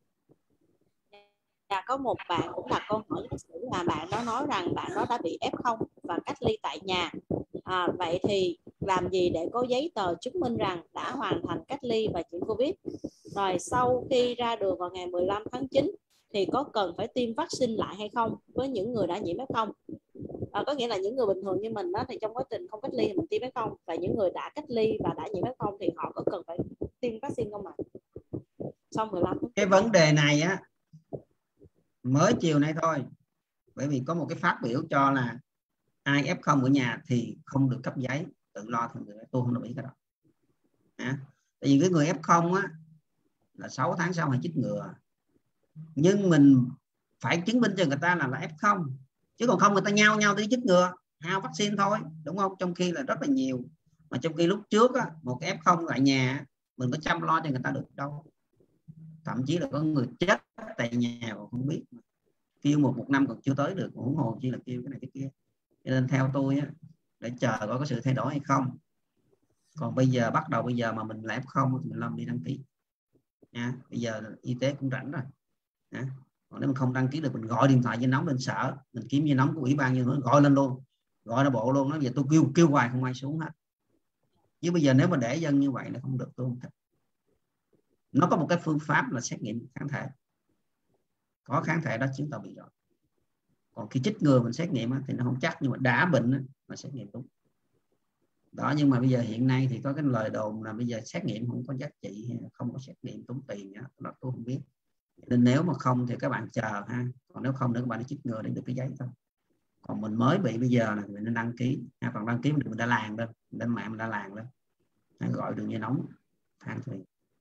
Có một bạn cũng đặt câu hỏi với bác sĩ là bạn đó nói rằng bạn đó đã bị F0 và cách ly tại nhà. Vậy thì làm gì để có giấy tờ chứng minh rằng đã hoàn thành cách ly và nhiễm Covid? Rồi sau khi ra đường vào ngày 15 tháng 9 thì có cần phải tiêm vaccine lại hay không với những người đã nhiễm F0? Có nghĩa là những người bình thường như mình đó, thì trong quá trình không cách ly thì mình tiêm F0, và những người đã cách ly và đã nhiễm F0 thì họ có cần phải tiêm vaccine không ạ? Sau 15 tháng 9. Cái vấn đề này á mới chiều nay thôi, bởi vì có một cái phát biểu cho là ai F0 ở nhà thì không được cấp giấy, tự lo thôi. Tôi không đồng ý cái đó. Tại vì cái người F0 á là 6 tháng sau phải chích ngừa, nhưng mình phải chứng minh cho người ta là F0, chứ còn không người ta nhau đi chích ngừa, hao vaccine thôi, đúng không? Trong khi là rất là nhiều, mà trong khi lúc trước á, một cái F0 tại nhà mình có chăm lo cho người ta được đâu. Thậm chí là có người chết tại nhà mà không biết, kêu một năm còn chưa tới được, huống hồ chỉ là kêu cái này cái kia. Cho nên theo tôi á, để chờ coi có sự thay đổi hay không. Còn bây giờ bắt đầu bây giờ mà mình là F0 thì mình làm đi đăng ký. Bây giờ y tế cũng rảnh rồi. Còn nếu mình không đăng ký được, mình gọi điện thoại dây nóng lên sở, mình kiếm dây nóng của ủy ban như nó gọi lên luôn, gọi ra bộ luôn. Nói giờ tôi kêu hoài không ai xuống hết. Chứ bây giờ nếu mà để dân như vậy là không được, tôi không thích. Nó có một cái phương pháp là xét nghiệm kháng thể, có kháng thể đó chứng tỏ bị rồi. Còn khi chích ngừa mình xét nghiệm thì nó không chắc, nhưng mà đã bệnh mà xét nghiệm đúng đó. Nhưng mà bây giờ hiện nay thì có cái lời đồn là bây giờ xét nghiệm không có giá trị, không có xét nghiệm tốn tiền đó, tôi không biết. Nên nếu mà không thì các bạn chờ ha, còn nếu không nữa các bạn đi chích ngừa để được cái giấy thôi. Còn mình mới bị bây giờ là mình nên đăng ký. Còn đăng ký mình đã làm lên, lên mạng mình đã làm lên, gọi đường dây nóng than thuyền.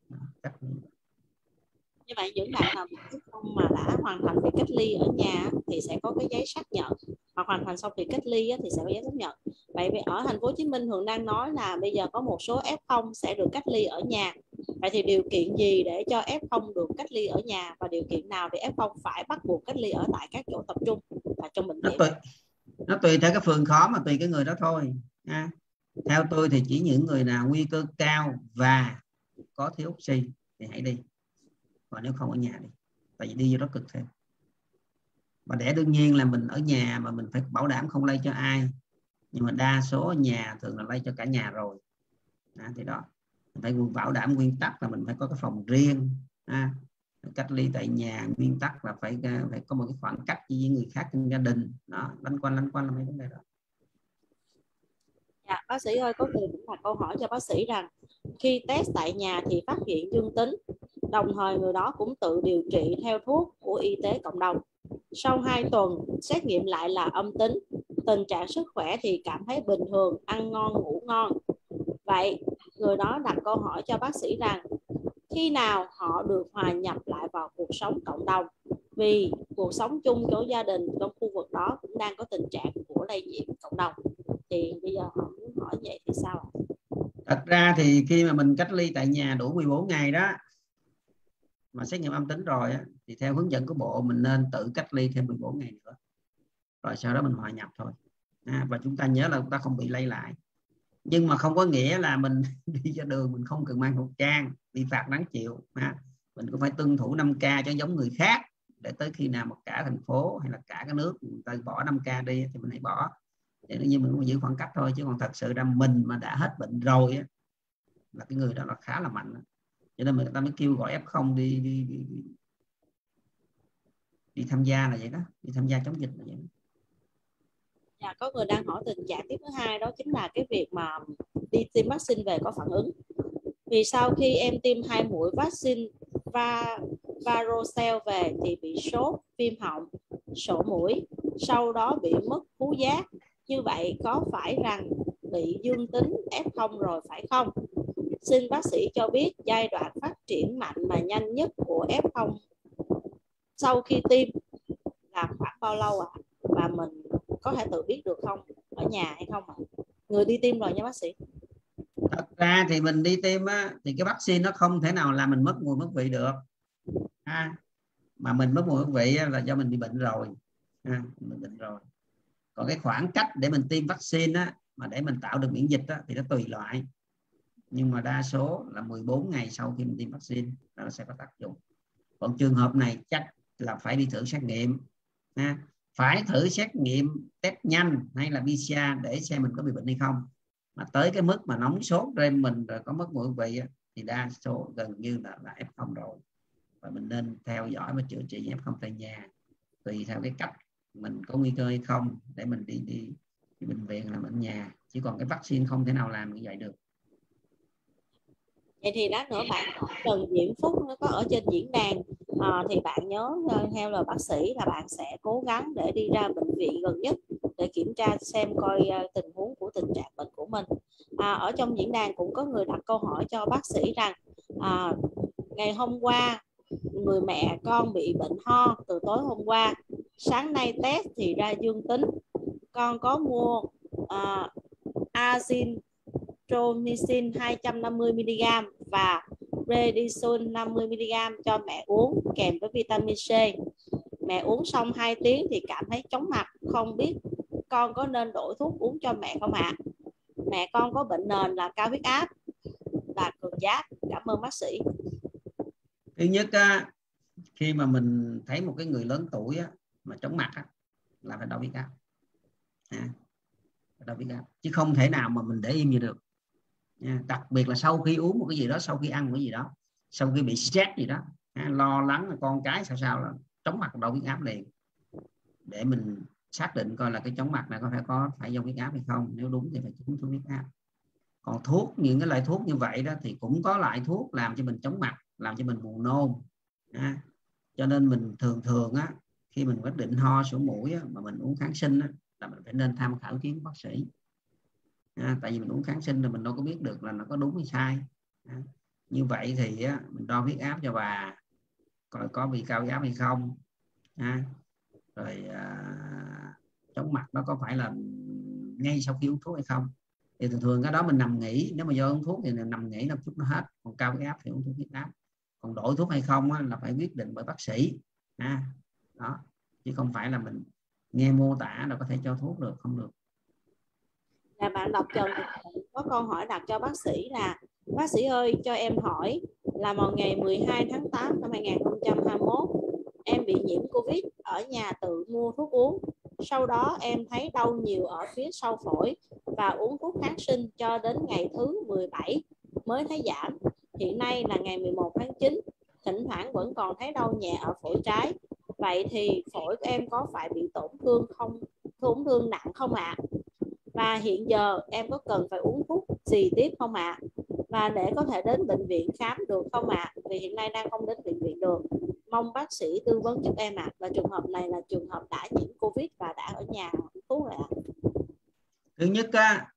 Như vậy những bạn nào bị F0 mà đã hoàn thành việc cách ly ở nhà thì sẽ có cái giấy xác nhận, hoặc hoàn thành xong việc cách ly thì sẽ có giấy xác nhận. Vậy ở thành phố Hồ Chí Minh Hường đang nói là bây giờ có một số F0 sẽ được cách ly ở nhà. Vậy thì điều kiện gì để cho F0 được cách ly ở nhà, và điều kiện nào thì F0 phải bắt buộc cách ly ở tại các chỗ tập trung và trong bệnh viện? Nó tùy theo cái phường khó, mà tùy cái người đó thôi. Theo tôi thì chỉ những người nào nguy cơ cao và có thiếu oxy thì hãy đi, còn nếu không ở nhà đi, tại vì đi vô đó cực thêm. Và để đương nhiên là mình ở nhà mà mình phải bảo đảm không lây cho ai, nhưng mà đa số ở nhà thường là lây cho cả nhà rồi. Thì đó, mình phải bảo đảm nguyên tắc là mình phải có cái phòng riêng, cách ly tại nhà, nguyên tắc là phải có một cái khoảng cách với người khác trong gia đình đó, lanh quanh là mấy vấn đề đó. Dạ, bác sĩ ơi, có người cũng đặt câu hỏi cho bác sĩ rằng khi test tại nhà thì phát hiện dương tính, đồng thời người đó cũng tự điều trị theo thuốc của y tế cộng đồng. Sau 2 tuần xét nghiệm lại là âm tính, tình trạng sức khỏe thì cảm thấy bình thường, ăn ngon ngủ ngon. Vậy người đó đặt câu hỏi cho bác sĩ rằng khi nào họ được hòa nhập lại vào cuộc sống cộng đồng, vì cuộc sống chung của gia đình trong khu vực đó cũng đang có tình trạng của lây nhiễm cộng đồng. Thì thì bây giờ họ muốn hỏi vậy thì sao ạ? Thật ra thì khi mà mình cách ly tại nhà đủ 14 ngày đó mà xét nghiệm âm tính rồi á, thì theo hướng dẫn của bộ mình nên tự cách ly thêm 14 ngày nữa, rồi sau đó mình hòa nhập thôi. Và chúng ta nhớ là chúng ta không bị lây lại, nhưng mà không có nghĩa là mình đi ra đường mình không cần mang khẩu trang, bị phạt đáng chịu. Mình cũng phải tuân thủ 5K cho giống người khác, để tới khi nào mà cả thành phố hay là cả cái nước người ta bỏ 5K đi thì mình hãy bỏ, để như mình cũng giữ khoảng cách thôi. Chứ còn thật sự ra mình mà đã hết bệnh rồi á, là cái người đó là khá là mạnh, cho nên người ta mới kêu gọi F0 đi tham gia là vậy đó, đi tham gia chống dịch là vậy đó. Dạ, có người đang hỏi tình trạng tiếp thứ hai, đó chính là cái việc mà đi tiêm vaccine về có phản ứng. Vì sau khi em tiêm 2 mũi vaccine Varicocel về thì bị sốt, viêm họng, sổ mũi, sau đó bị mất khứu giác. Như vậy có phải rằng bị dương tính F0 rồi phải không? Xin bác sĩ cho biết giai đoạn phát triển mạnh mà nhanh nhất của F0 sau khi tiêm là khoảng bao lâu ạ? Và mình có thể tự biết được không, ở nhà hay không ạ? Người đi tiêm rồi nha bác sĩ. Thật ra thì mình đi tiêm á, thì cái vaccine nó không thể nào làm mình mất mùi mất vị được. Mà mình mất mùi mất vị là do mình bị bệnh rồi. Mình bệnh rồi. Còn cái khoảng cách để mình tiêm vaccine á, mà để mình tạo được miễn dịch á, thì nó tùy loại. Nhưng mà đa số là 14 ngày sau khi mình tiêm vaccine nó sẽ có tác dụng. Còn trường hợp này chắc là phải đi thử xét nghiệm. Phải thử xét nghiệm test nhanh hay là PCR để xem mình có bị bệnh hay không. Mà tới cái mức mà nóng sốt trên mình rồi có mất mùi vị thì đa số gần như là F0 rồi, và mình nên theo dõi và chữa trị F0 tại nhà tùy theo cái cách mình có nguy cơ hay không để mình đi bệnh viện làm ở nhà. Chứ còn cái vaccine không thể nào làm như vậy được. Vậy thì lát nữa bạn Trần Diễm Phúc nó có ở trên diễn đàn thì bạn nhớ theo lời bác sĩ là bạn sẽ cố gắng để đi ra bệnh viện gần nhất để kiểm tra xem coi tình huống của tình trạng bệnh của mình. Ở trong diễn đàn cũng có người đặt câu hỏi cho bác sĩ rằng ngày hôm qua người mẹ con bị bệnh ho từ tối hôm qua, sáng nay test thì ra dương tính, con có mua azithromycin 250mg và prednisone 50mg cho mẹ uống kèm với vitamin C. Mẹ uống xong 2 tiếng thì cảm thấy chóng mặt, không biết con có nên đổi thuốc uống cho mẹ không ạ? Mẹ con có bệnh nền là cao huyết áp, là cường giáp. Cảm ơn bác sĩ. Thứ nhất khi mà mình thấy một cái người lớn tuổi mà chóng mặt là phải đo huyết áp. Đo huyết áp chứ không thể nào mà mình để im như được. Đặc biệt là sau khi uống một cái gì đó, sau khi ăn một cái gì đó, sau khi bị stress gì đó, lo lắng là con cái sao là chóng mặt, đo huyết áp liền để mình xác định coi là cái chóng mặt này có phải do huyết áp hay không. Nếu đúng thì phải uống thuốc huyết áp. Còn thuốc, những cái loại thuốc như vậy đó thì cũng có loại thuốc làm cho mình chóng mặt, làm cho mình buồn nôn. Cho nên mình thường khi mình quyết định ho sổ mũi mà mình uống kháng sinh là mình phải nên tham khảo ý kiến bác sĩ. Tại vì mình uống kháng sinh thì mình đâu có biết được là nó có đúng hay sai. Như vậy thì mình đo huyết áp cho bà coi có bị cao huyết áp hay không. Rồi chóng mặt nó có phải là ngay sau khi uống thuốc hay không. Thì thường cái đó mình nằm nghỉ, nếu mà do uống thuốc thì nằm nghỉ một chút nó hết. Còn cao huyết áp thì uống thuốc huyết áp. Còn đổi thuốc hay không là phải quyết định bởi bác sĩ. Đó, chứ không phải là mình nghe mô tả là có thể cho thuốc được, không được. Là bạn đọc Trần có câu hỏi đặt cho bác sĩ là: bác sĩ ơi, cho em hỏi là vào ngày 12 tháng 8 năm 2021 em bị nhiễm Covid, ở nhà tự mua thuốc uống. Sau đó em thấy đau nhiều ở phía sau phổi và uống thuốc kháng sinh cho đến ngày thứ 17 mới thấy giảm. Hiện nay là ngày 11 tháng 9, thỉnh thoảng vẫn còn thấy đau nhẹ ở phổi trái. Vậy thì phổi của em có phải bị tổn thương nặng không ạ? Và hiện giờ em có cần phải uống thuốc gì tiếp không ạ? Và để có thể đến bệnh viện khám được không ạ? Vì hiện nay đang không đến bệnh viện được. Mong bác sĩ tư vấn giúp em ạ. Và trường hợp này là trường hợp đã nhiễm Covid và đã ở nhà uống thuốc rồi ạ. Thứ nhất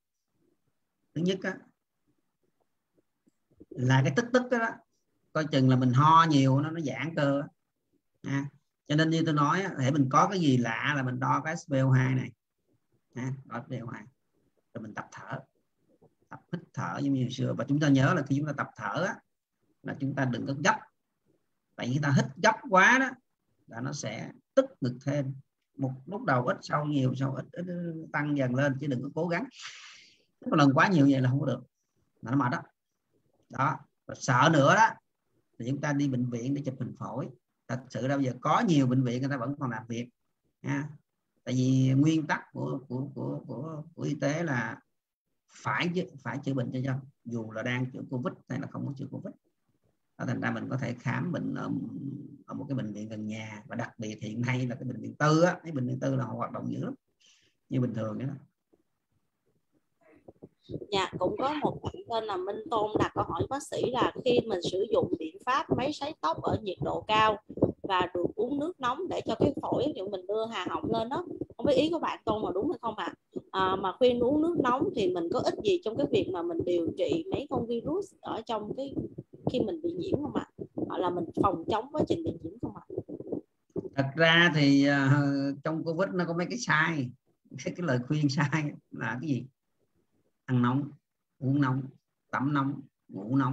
là cái tức đó, coi chừng là mình ho nhiều nó giãn cơ. Cho nên như tôi nói, để mình có cái gì lạ là mình đo cái SpO2 này. Đo SpO2. rồi mình tập thở, tập hít thở giống như hồi xưa. Và chúng ta nhớ là khi chúng ta tập thở á, là chúng ta đừng có gấp, tại vì ta hít gấp quá đó là nó sẽ tức ngực thêm. Một lúc đầu ít, sau nhiều, sau ít tăng dần lên, chứ đừng có cố gắng một lần quá nhiều vậy là không có được, nó mệt đó. Đó, và sợ nữa đó thì chúng ta đi bệnh viện để chụp hình phổi. Thật sự đâu giờ có nhiều bệnh viện người ta vẫn còn làm việc nha. Tại vì nguyên tắc của y tế là phải chữa bệnh cho dân, dù là đang chữa Covid hay là không có chữa Covid. Đó, thành ra mình có thể khám bệnh ở một cái bệnh viện gần nhà, và đặc biệt hiện nay là cái bệnh viện tư á, cái bệnh viện tư là họ hoạt động dữ lắm, như bình thường đó. Dạ, cũng có một bạn tên là Minh Tôn đặt câu hỏi bác sĩ là khi mình sử dụng biện pháp máy sấy tóc ở nhiệt độ cao và được uống nước nóng để cho cái phổi, ví dụ mình đưa hà họng lên đó, không biết ý của bạn Tôn là đúng hay không ạ? Mà khuyên uống nước nóng thì mình có ích gì trong cái việc mà mình điều trị mấy con virus ở trong cái khi mình bị nhiễm không ạ? Hoặc là mình phòng chống quá trình bị nhiễm không ạ? Thật ra thì trong Covid nó có mấy cái sai, cái lời khuyên sai là cái gì? Ăn nóng, uống nóng, tắm nóng, ngủ nóng.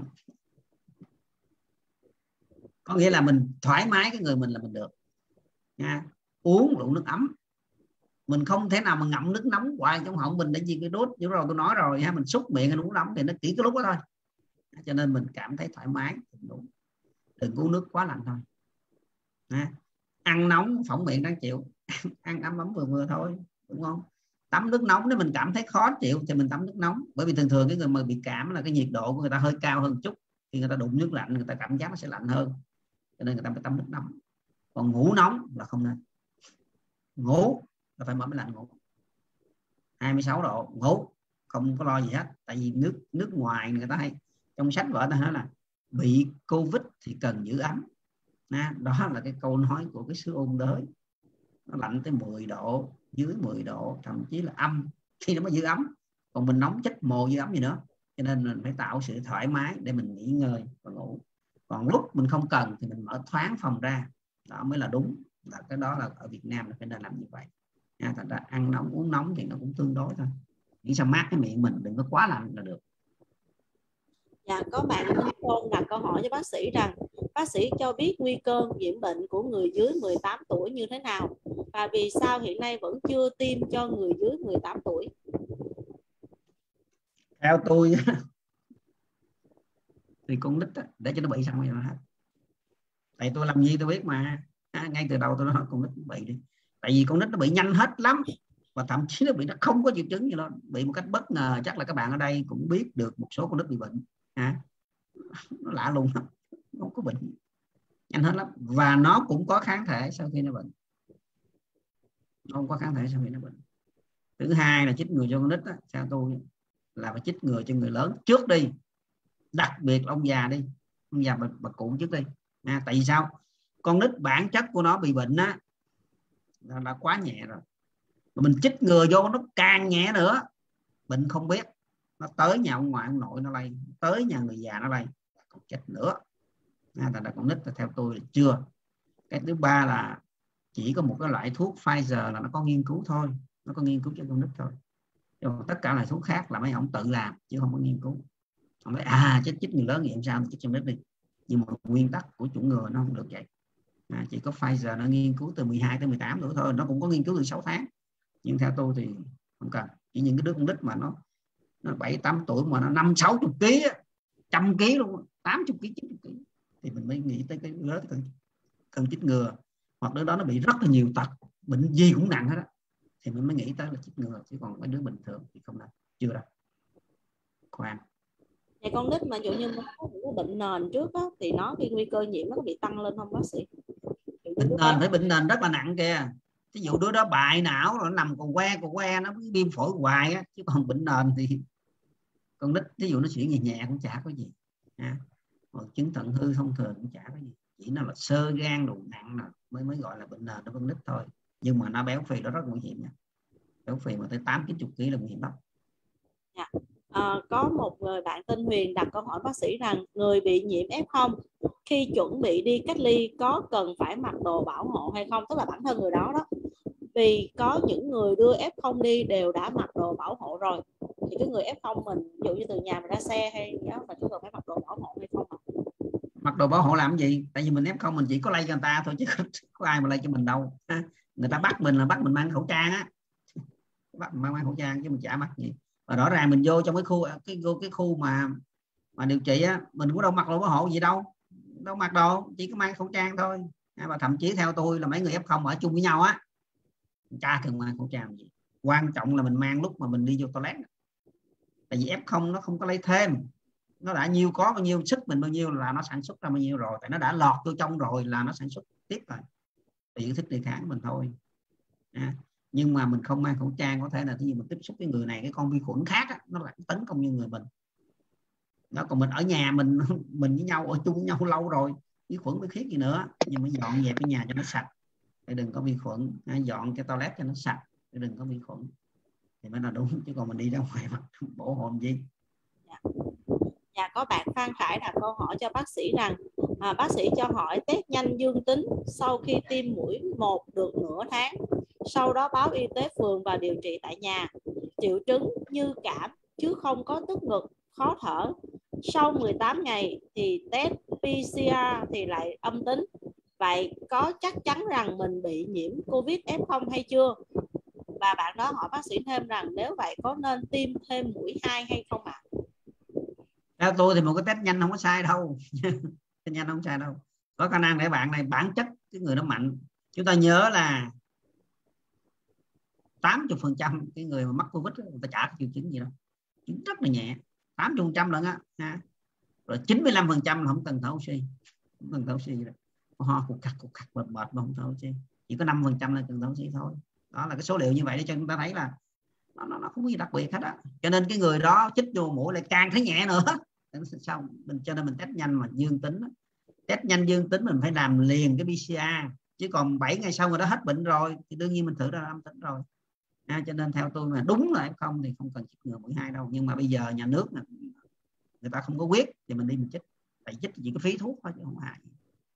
Có nghĩa là mình thoải mái cái người mình là mình được nha. Uống đủ nước ấm, mình không thể nào mà ngậm nước nóng hoài trong họng mình để gì cái đốt. Chứ rồi tôi nói rồi ha, mình xúc miệng hay uống nóng thì nó chỉ cái lúc đó thôi. Cho nên mình cảm thấy thoải mái đừng uống nước quá lạnh thôi ha. Ăn nóng phỏng miệng đang chịu, ăn ấm ấm vừa vừa thôi, đúng không? Tắm nước nóng nếu mình cảm thấy khó chịu thì mình tắm nước nóng, bởi vì thường thường cái người mà bị cảm là cái nhiệt độ của người ta hơi cao hơn chút, khi người ta đụng nước lạnh người ta cảm giác nó sẽ lạnh hơn, cho nên người ta phải tắm nước nóng. Còn ngủ nóng là không nên, ngủ là phải mở máy lạnh ngủ 26 độ ngủ, không có lo gì hết. Tại vì nước ngoài người ta hay trong sách vở ta nói là bị Covid thì cần giữ ấm. Đó là cái câu nói của cái xứ ôn đới, nó lạnh tới 10 độ, dưới 10 độ, thậm chí là âm thì nó mới giữ ấm. Còn mình nóng chết mồ giữ ấm gì nữa. Cho nên mình phải tạo sự thoải mái để mình nghỉ ngơi và ngủ. Còn lúc mình không cần thì mình mở thoáng phòng ra, đó mới là đúng. Là cái đó là ở Việt Nam là phải nên làm như vậy. Thành ra ăn nóng uống nóng thì nó cũng tương đối thôi, chỉ sao mát cái miệng mình, đừng có quá lạnh là được. Dạ, có bạn Minh Tôn đặt câu hỏi cho bác sĩ rằng bác sĩ cho biết nguy cơ nhiễm bệnh của người dưới 18 tuổi như thế nào, và vì sao hiện nay vẫn chưa tiêm cho người dưới 18 tuổi? Theo tôi thì con nít để cho nó bị xong rồi hết. Tại tôi làm gì tôi biết mà, ngay từ đầu tôi nói con nít bị đi. Tại vì con nít nó bị nhanh hết lắm, và thậm chí nó bị nó không có triệu chứng gì đâu, bị một cách bất ngờ. Chắc là các bạn ở đây cũng biết được một số con nít bị bệnh nó lạ lùng lắm, nó không có bệnh, nhanh hết lắm, và nó cũng có kháng thể sau khi nó bệnh. Nó không có kháng thể sau khi nó bệnh. Thứ hai là chích ngừa cho con nít đó, theo tôi là phải chích ngừa cho người lớn trước đi, đặc biệt là ông già đi, ông già bà cụ trước đi. Tại vì sao? Con nít bản chất của nó bị bệnh á là quá nhẹ rồi, mà mình chích ngừa vô nó càng nhẹ nữa, bệnh không biết, nó tới nhà ông ngoại ông nội nó lây, tới nhà người già nó lây, còn chết nữa. Thành ra con nít là theo tôi là chưa. Cái thứ ba là chỉ có một cái loại thuốc Pfizer là nó có nghiên cứu thôi, nó có nghiên cứu cho con nít thôi. Còn tất cả loại thuốc khác là mấy ông tự làm chứ không có nghiên cứu. Ông nói chích người lớn nghiệm sao thì chích cho nít đi, nhưng mà nguyên tắc của chủng ngừa nó không được vậy. Chỉ có Pfizer nó nghiên cứu từ 12 tới 18 tuổi thôi, nó cũng có nghiên cứu từ 6 tháng, nhưng theo tôi thì không cần. Chỉ những cái đứa con nít mà nó 7-8 tuổi mà nó 50-60 kg, 100 kg luôn, 80 kg 90 kg thì mình mới nghĩ tới cái lớn cần chích ngừa. Hoặc đứa đó nó bị rất là nhiều tật, bệnh gì cũng nặng hết đó, thì mình mới nghĩ tới là chích ngừa. Chứ còn mấy đứa bình thường thì không nên, chưa đâu. Khoan. Vậy con nít mà dụ như nó có những cái bệnh nền trước á, thì nó cái nguy cơ nhiễm nó có bị tăng lên không bác sĩ? Bệnh nền phải bệnh nền rất là nặng kìa. Ví dụ đứa đó bại não rồi nằm còn que nó viêm phổi hoài á, chứ còn bệnh nền thì con nít ví dụ nó chuyển nhẹ nhẹ cũng chả có gì. Chứng thận hư thông thường cũng chả có gì, chỉ nó là xơ gan đồ nặng mới gọi là bệnh nền cho con nít thôi. Nhưng mà nó béo phì đó rất nguy hiểm nha, béo phì mà tới 80-90 kg là nguy hiểm lắm. Có một người bạn tên Huyền đặt câu hỏi bác sĩ rằng người bị nhiễm F0 khi chuẩn bị đi cách ly có cần phải mặc đồ bảo hộ hay không, tức là bản thân người đó đó, vì có những người đưa F0 đi đều đã mặc đồ bảo hộ rồi, thì cái người F0 mình ví dụ như từ nhà mình ra xe hay đó mình có cần phải mặc đồ bảo hộ hay không ạ? Mặc đồ bảo hộ làm gì? Tại vì mình F0 mình chỉ có lây cho người ta thôi chứ có ai mà lây cho mình đâu. Người ta bắt mình là bắt mình mang khẩu trang á, bắt mình mang khẩu trang chứ mình chả mắc gì. Và rõ ràng mình vô trong cái khu mà điều trị á, mình cũng đâu mặc đồ bảo hộ gì đâu mặc đồ, chỉ có mang khẩu trang thôi. Và thậm chí theo tôi là mấy người F0 ở chung với nhau á, chả cần mang khẩu trang gì, quan trọng là mình mang lúc mà mình đi vô toilet. Tại vì F0 nó không có lấy thêm, nó đã có bao nhiêu sức mình bao nhiêu là nó sản xuất ra bao nhiêu rồi, tại nó đã lọt vô trong rồi là nó sản xuất tiếp rồi, tùy sức đề kháng mình thôi. Nhưng mà mình không mang khẩu trang có thể là khi mình tiếp xúc với người này, cái con vi khuẩn khác á, nó lại tấn công như người mình. Đó, còn mình ở nhà mình với nhau, ở chung với nhau lâu rồi, vi khuẩn vi khiết gì nữa, nhưng mà dọn dẹp cái nhà cho nó sạch để đừng có vi khuẩn, dọn cái toilet cho nó sạch để đừng có vi khuẩn thì mới là đúng, chứ còn mình đi ra ngoài mặt bổ hồn gì. Dạ, có bạn Phan Khải đặt câu hỏi cho bác sĩ rằng bác sĩ cho hỏi test nhanh dương tính sau khi tiêm mũi 1 được nửa tháng, sau đó báo y tế phường và điều trị tại nhà, triệu chứng như cảm chứ không có tức ngực, khó thở. Sau 18 ngày thì test PCR thì lại âm tính. Vậy có chắc chắn rằng mình bị nhiễm Covid F0 hay chưa? Và bạn đó hỏi bác sĩ thêm rằng nếu vậy có nên tiêm thêm mũi 2 hay không ạ? Theo tôi thì một cái test nhanh không có sai đâu. Test nhanh không sai đâu, có khả năng để bạn này bản chất cái người nó mạnh. Chúng ta nhớ là 80% cái người mà mắc Covid người ta chả có triệu chứng gì đâu, chứng rất là nhẹ, 80% lận á. Rồi 95% là không cần thở oxy, không cần thở oxy gì đâu, ho cục cặc mệt mà không thở oxy, chỉ có 5% là cần thở oxy thôi. Đó là cái số liệu như vậy để cho chúng ta thấy là nó không có gì đặc biệt hết á. Cho nên cái người đó chích vô mũi lại càng thấy nhẹ nữa. Sao cho nên mình test nhanh mà dương tính, test nhanh dương tính mình phải làm liền cái PCR, chứ còn 7 ngày sau người đó hết bệnh rồi thì đương nhiên mình thử ra âm tính rồi. Cho nên theo tôi mà đúng là F0 thì không cần chích ngừa mũi 2 đâu, nhưng mà bây giờ nhà nước người ta không có quyết thì mình đi mình chích, tại chích chỉ có phí thuốc thôi chứ không hại.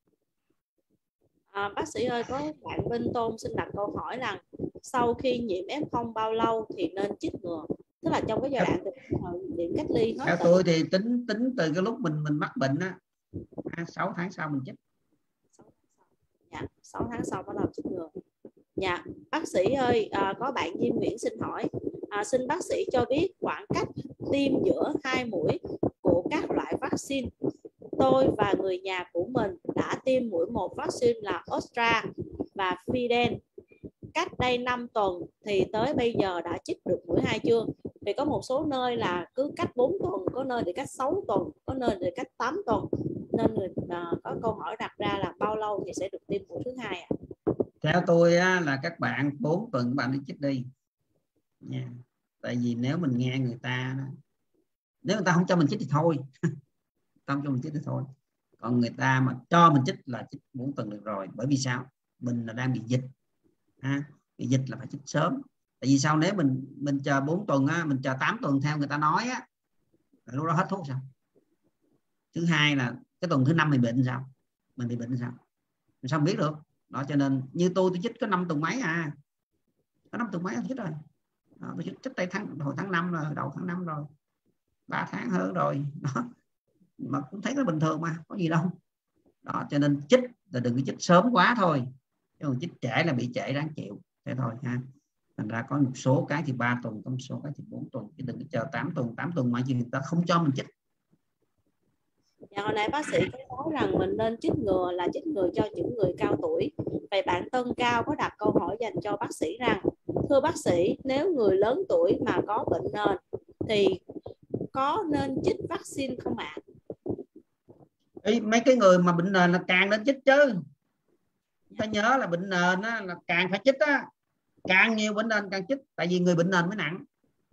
Bác sĩ ơi, có bạn Minh Tôn xin đặt câu hỏi rằng sau khi nhiễm F0 bao lâu thì nên chích ngừa, tức là trong cái giai đoạn từ điểm cách ly hết. Theo tôi thì tính từ cái lúc mình mắc bệnh á, 6 tháng sau mình chích. 6 tháng sau bắt đầu chích ngừa. Dạ, bác sĩ ơi, có bạn Diêm Nguyễn xin hỏi, xin bác sĩ cho biết khoảng cách tiêm giữa 2 mũi của các loại vaccine. Tôi và người nhà của mình đã tiêm mũi 1 vaccine là Astra và Fidel cách đây 5 tuần thì tới bây giờ đã chích được mũi 2 chưa? Thì có một số nơi là cứ cách 4 tuần, có nơi thì cách 6 tuần, có nơi thì cách 8 tuần. Nên có câu hỏi đặt ra là bao lâu thì sẽ được tiêm mũi thứ 2 ạ? Theo tôi á, là các bạn 4 tuần bạn đi chích đi nha. Tại vì nếu mình nghe người ta, nếu người ta không cho mình chích thì thôi, không cho mình chích thì thôi. Còn người ta mà cho mình chích là chích 4 tuần được rồi. Bởi vì sao? Mình là đang bị dịch, bị dịch là phải chích sớm. Tại vì sao? Nếu mình chờ 4 tuần á, mình chờ 8 tuần theo người ta nói á, lúc đó hết thuốc sao? Thứ hai là cái tuần thứ 5 mình bệnh sao? Mình bị bệnh sao? Mình sao biết được? Đó, cho nên như tôi chích có 5 tuần mấy có 5 tuần mấy tôi chích rồi. Đó, tôi chích hồi tháng 5 rồi, đầu tháng 5 rồi, 3 tháng hơn rồi. Đó, mà cũng thấy nó bình thường mà, có gì đâu. Đó, cho nên chích là đừng có chích sớm quá thôi, chứ còn chích trễ là bị trễ đáng chịu, thế thôi ha. Thành ra có một số cái thì 3 tuần, có một số cái thì 4 tuần, chứ đừng có chờ 8 tuần mà người ta không cho mình chích. Dạ, hồi nãy bác sĩ có nói rằng mình nên chích ngừa là chích ngừa cho những người cao tuổi. Vậy bạn Tân Cao có đặt câu hỏi dành cho bác sĩ rằng, thưa bác sĩ, nếu người lớn tuổi mà có bệnh nền thì có nên chích vaccine không ạ? Mấy cái người mà bệnh nền là càng nên chích chứ. Ta nhớ là bệnh nền á, là càng phải chích á, càng nhiều bệnh nền càng chích, tại vì người bệnh nền mới nặng.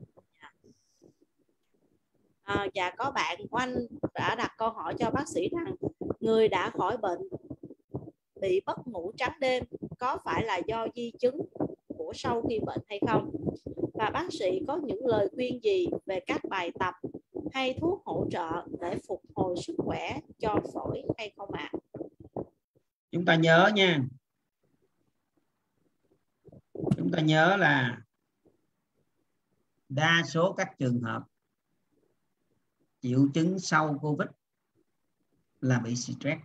Dạ, có bạn Oanh đã đặt câu hỏi cho bác sĩ rằng người đã khỏi bệnh bị mất ngủ trắng đêm có phải là do di chứng của sau khi bệnh hay không? Và bác sĩ có những lời khuyên gì về các bài tập hay thuốc hỗ trợ để phục hồi sức khỏe cho phổi hay không ạ? Chúng ta nhớ nha, chúng ta nhớ là đa số các trường hợp triệu chứng sau Covid là bị stress.